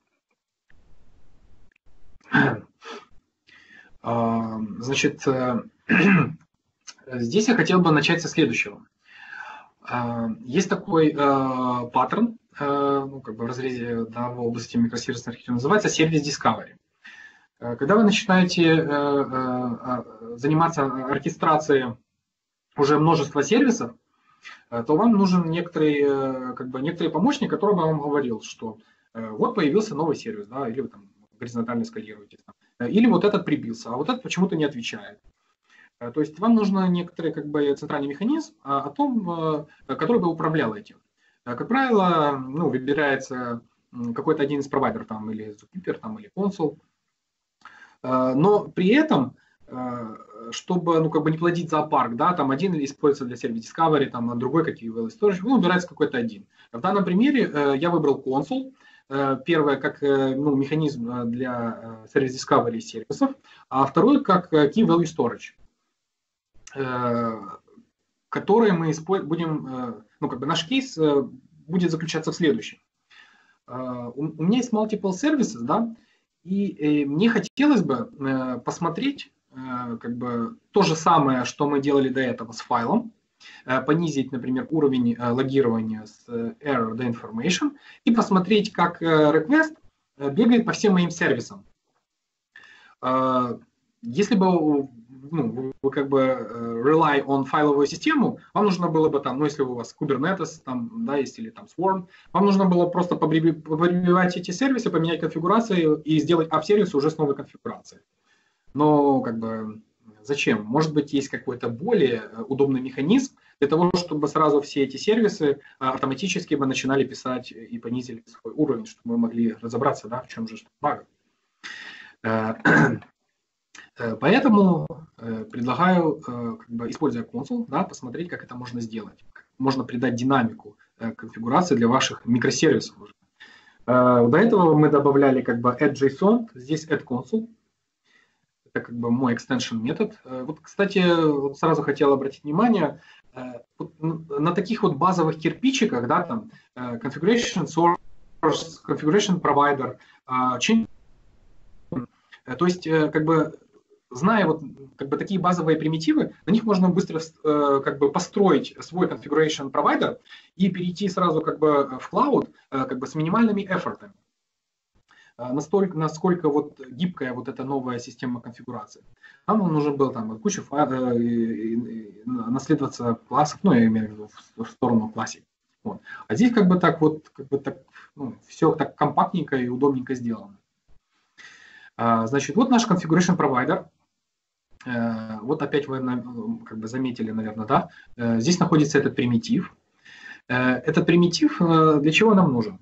Значит, здесь я хотел бы начать со следующего. Есть такой паттерн, ну, как бы в разрезе, да, в области микросервисной архитектуры, называется Service Discovery. Когда вы начинаете заниматься оркестрацией уже множества сервисов, то вам нужен некоторый, как бы, некоторый помощник, который бы вам говорил, что вот появился новый сервис, да, или вы там горизонтально скалируете, или вот этот прибился, а вот этот почему-то не отвечает. То есть вам нужен некоторый как бы, центральный механизм, о том, который бы управлял этим. Как правило, ну, выбирается какой-то один из провайдеров, там, или Zookeeper, там, или Consul. Но при этом, чтобы ну, как бы не плодить зоопарк, да, там один используется для Service Discovery, там, а другой как URL Storage, ну, выбирается какой-то один. В данном примере я выбрал Consul. Первое, как ну, механизм для Service Discovery сервисов, а второй, как Key Value Storage, который мы будем, ну, как бы наш кейс будет заключаться в следующем. У меня есть multiple services, да, и мне хотелось бы посмотреть как бы то же самое, что мы делали до этого с файлом, понизить, например, уровень логирования с error до information и посмотреть, как request бегает по всем моим сервисам. Если бы ну, вы как бы rely on файловую систему, вам нужно было бы там, ну, если у вас Kubernetes, там, да, есть, или там Swarm, вам нужно было просто побребивать эти сервисы, поменять конфигурацию и сделать app-сервис уже с новой конфигурацией. Но как бы зачем? Может быть, есть какой-то более удобный механизм для того, чтобы сразу все эти сервисы автоматически бы начинали писать и понизили свой уровень, чтобы мы могли разобраться, да, в чем же баг. Поэтому предлагаю, как бы, используя консул, да, посмотреть, как это можно сделать. Можно придать динамику конфигурации для ваших микросервисов. До этого мы добавляли как бы add.json, здесь add.console. Это как бы мой extension метод. Вот, кстати, вот сразу хотел обратить внимание на таких вот базовых кирпичиках, да, там configuration source, configuration provider, change. То есть, как бы, зная вот как бы такие базовые примитивы, на них можно быстро как бы построить свой configuration provider и перейти сразу как бы в cloud как бы с минимальными эффортами. Настолько, насколько вот гибкая вот эта новая система конфигурации. Нам нужен был там куча наследоваться классов, ну, я имею в виду в сторону классик. Вот. А здесь как бы так вот, ну, все так компактненько и удобненько сделано. Значит, вот наш configuration provider. Вот опять вы как бы заметили, наверное, да? Здесь находится этот примитив. Этот примитив для чего нам нужен?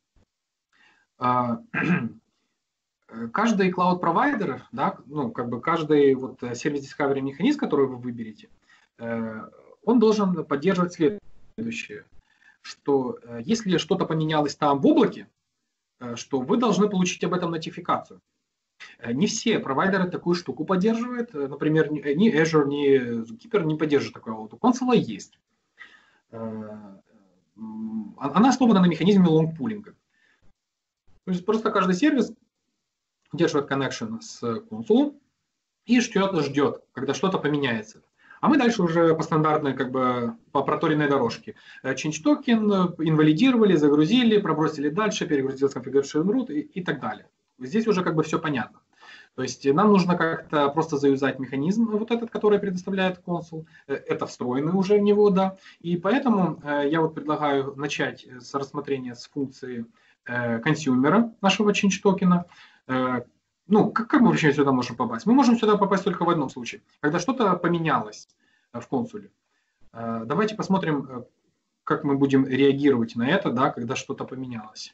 Каждый cloud-провайдер, да, ну, как бы каждый вот сервис discovery механизм, который вы выберете, он должен поддерживать следующее, что если что-то поменялось там в облаке, что вы должны получить об этом нотификацию. Не все провайдеры такую штуку поддерживают. Например, ни Azure, ни Zookeeper не поддерживают такое. Вот у Console есть. Она основана на механизме лонгпулинга. То есть просто каждый сервис удерживает connection с консулом и ждет, когда что-то поменяется. А мы дальше уже по стандартной, как бы, по проторенной дорожке. Change токен инвалидировали, загрузили, пробросили дальше, перегрузился configuration root и так далее. Здесь уже как бы все понятно. То есть нам нужно как-то просто заюзать механизм, вот этот, который предоставляет консул. Это встроенный уже в него, да. И поэтому я вот предлагаю начать с рассмотрения с функции консюмера нашего change токена. Ну, как мы вообще сюда можем попасть? Мы можем сюда попасть только в одном случае, когда что-то поменялось в консуле. Давайте посмотрим, как мы будем реагировать на это, да, когда что-то поменялось.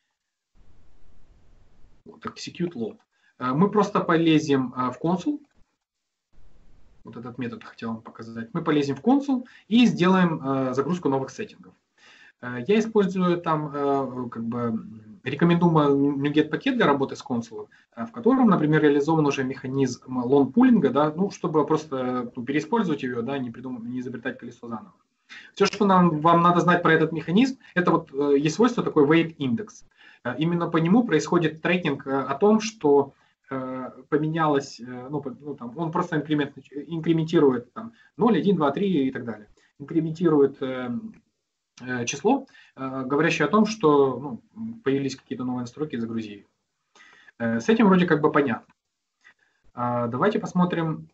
Вот, execute load. Мы просто полезем в консул. Вот этот метод хотел вам показать. Мы полезем в консул и сделаем загрузку новых сеттингов. Я использую там, как бы, рекомендую NuGet пакет для работы с консулом, в котором, например, реализован уже механизм лонг-пулинга, да, ну, чтобы просто переиспользовать ее, да, не изобретать колесо заново. Все, что вам надо знать про этот механизм, это вот есть свойство такой weight index. Именно по нему происходит трекинг о том, что поменялось, там, он просто инкрементирует там, 0, 1, 2, 3 и так далее. Инкрементирует число, говорящее о том, что появились какие-то новые настройки, загрузи. С этим вроде как бы понятно. Давайте посмотрим,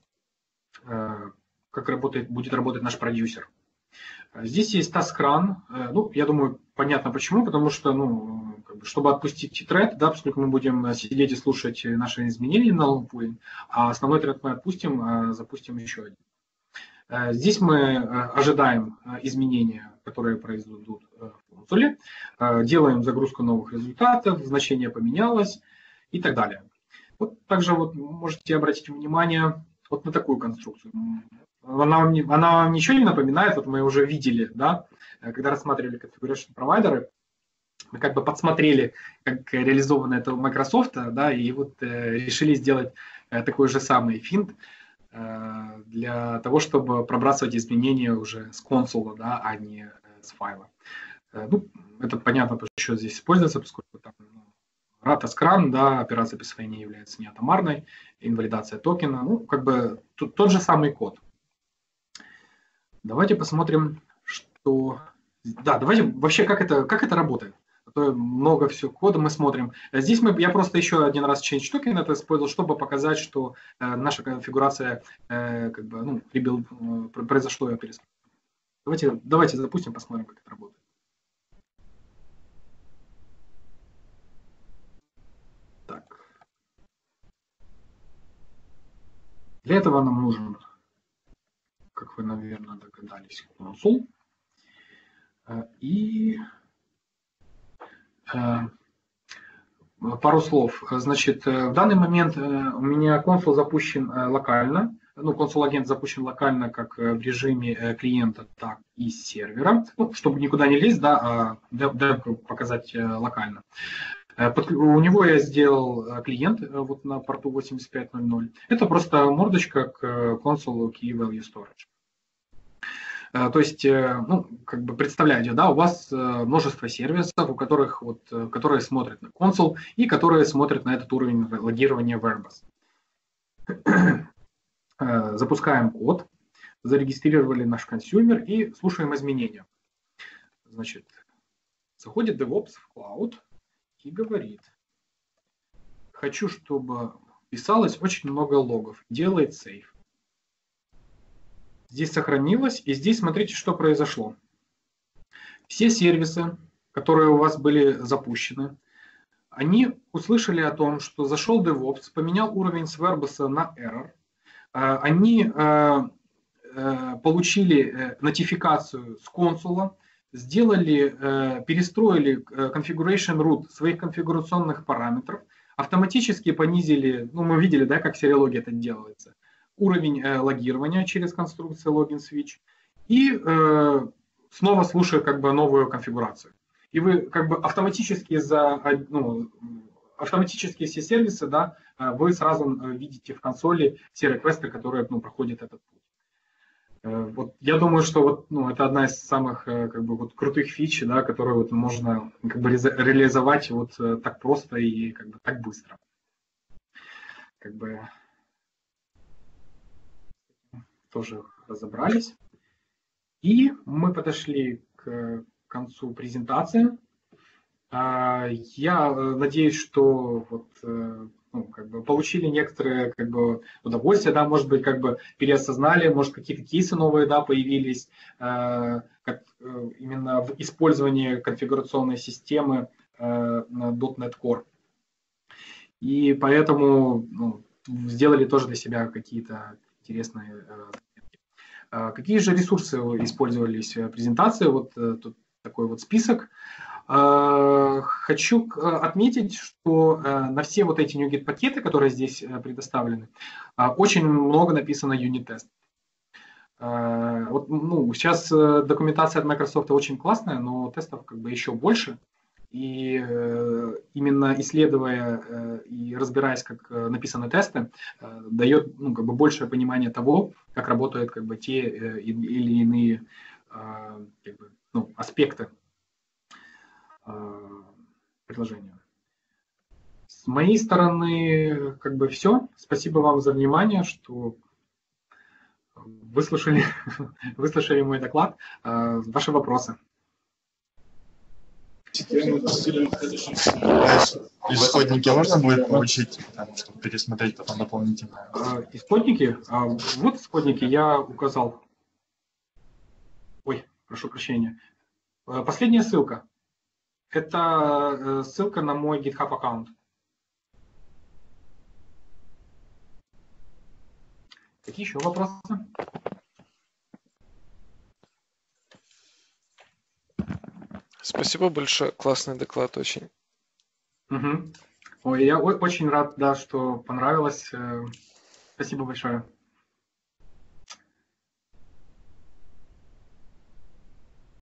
как будет работать наш продюсер. Здесь есть TaskRun. Ну, я думаю, понятно почему, потому что, чтобы отпустить тред, да, поскольку мы будем сидеть и слушать наши изменения на лонг-пуле, а основной тред мы отпустим, запустим еще один. Здесь мы ожидаем изменения, которые произойдут в консуле, делаем загрузку новых результатов, значение поменялось и так далее. Вот также вот можете обратить внимание вот на такую конструкцию. Она вам ничего не напоминает, вот мы уже видели, да, когда рассматривали configuration провайдеры, мы как бы подсмотрели, как реализовано это у Microsoft, да, и вот решили сделать такой же самый финт для того, чтобы пробрасывать изменения уже с консола, да, а не с файла. Ну, это понятно, что здесь используется, поскольку там TaskRun, да, операция присвоения является неатомарной, инвалидация токена, ну, как бы тот же самый код. Давайте посмотрим, что... Да, давайте вообще, как это работает. А то много всего кода мы смотрим. Здесь я просто еще один раз change токен это использовал, чтобы показать, что наша конфигурация как бы, произошло ее пересмотр. Давайте запустим, посмотрим, как это работает. Так. Для этого нам нужен, как вы, наверное, догадались, консул. И Пару слов. Значит, в данный момент у меня консул запущен локально. Ну, консул-агент запущен локально как в режиме клиента, так и сервера. Ну, чтобы никуда не лезть, да, а демку показать локально. У него я сделал клиент вот на порту 8500. Это просто мордочка к консулу Key Value Storage. То есть, ну, как бы представляете, да, у вас множество сервисов, у которых вот, которые смотрят на консул и которые смотрят на этот уровень логирования Verbus. Запускаем код, зарегистрировали наш консюмер и слушаем изменения. Значит, заходит DevOps в Cloud и говорит: хочу, чтобы писалось очень много логов, делает сейв. Здесь сохранилось, и здесь смотрите, что произошло. Все сервисы, которые у вас были запущены, они услышали о том, что зашел DevOps, поменял уровень с Verbus на Error, они получили нотификацию с консула, сделали, перестроили configuration root своих конфигурационных параметров, автоматически понизили, ну мы видели, да, как в сериалоге это делается, уровень логирования через конструкцию login switch и снова слушаю как бы новую конфигурацию. И вы как бы автоматически автоматически все сервисы, да, вы сразу видите в консоли все реквесты, которые, ну, проходят этот путь. Вот я думаю, что вот, ну, это одна из самых как бы вот крутых фич, да, которую вот можно как бы реализовать вот так просто и как бы так быстро. Как бы тоже разобрались. И мы подошли к концу презентации. Я надеюсь, что вот, ну, как бы получили некоторые как бы удовольствие, да, может быть, как бы переосознали, может, какие-то кейсы новые, да, появились, как, именно в использовании конфигурационной системы на .NET Core. И поэтому, ну, сделали тоже для себя какие-то интересные. Какие же ресурсы использовались в презентации? Вот тут такой вот список. Хочу отметить, что на все вот эти NuGet пакеты, которые здесь предоставлены, очень много написано юнит-тест. Вот, ну, сейчас документация от Microsoft очень классная, но тестов как бы еще больше. И именно исследуя и разбираясь, как написаны тесты, дает, ну, как бы большее понимание того, как работают как бы те или иные как бы, ну, аспекты предложения. С моей стороны как бы все. Спасибо вам за внимание, что выслушали мой доклад. Ваши вопросы. Исходники можно будет получить, чтобы пересмотреть потом дополнительно? Исходники? Вот исходники я указал. Ой, прошу прощения. Последняя ссылка. Это ссылка на мой GitHub аккаунт. Какие еще вопросы? Спасибо большое, классный доклад очень. Ой, я очень рад, да, что понравилось. Спасибо большое.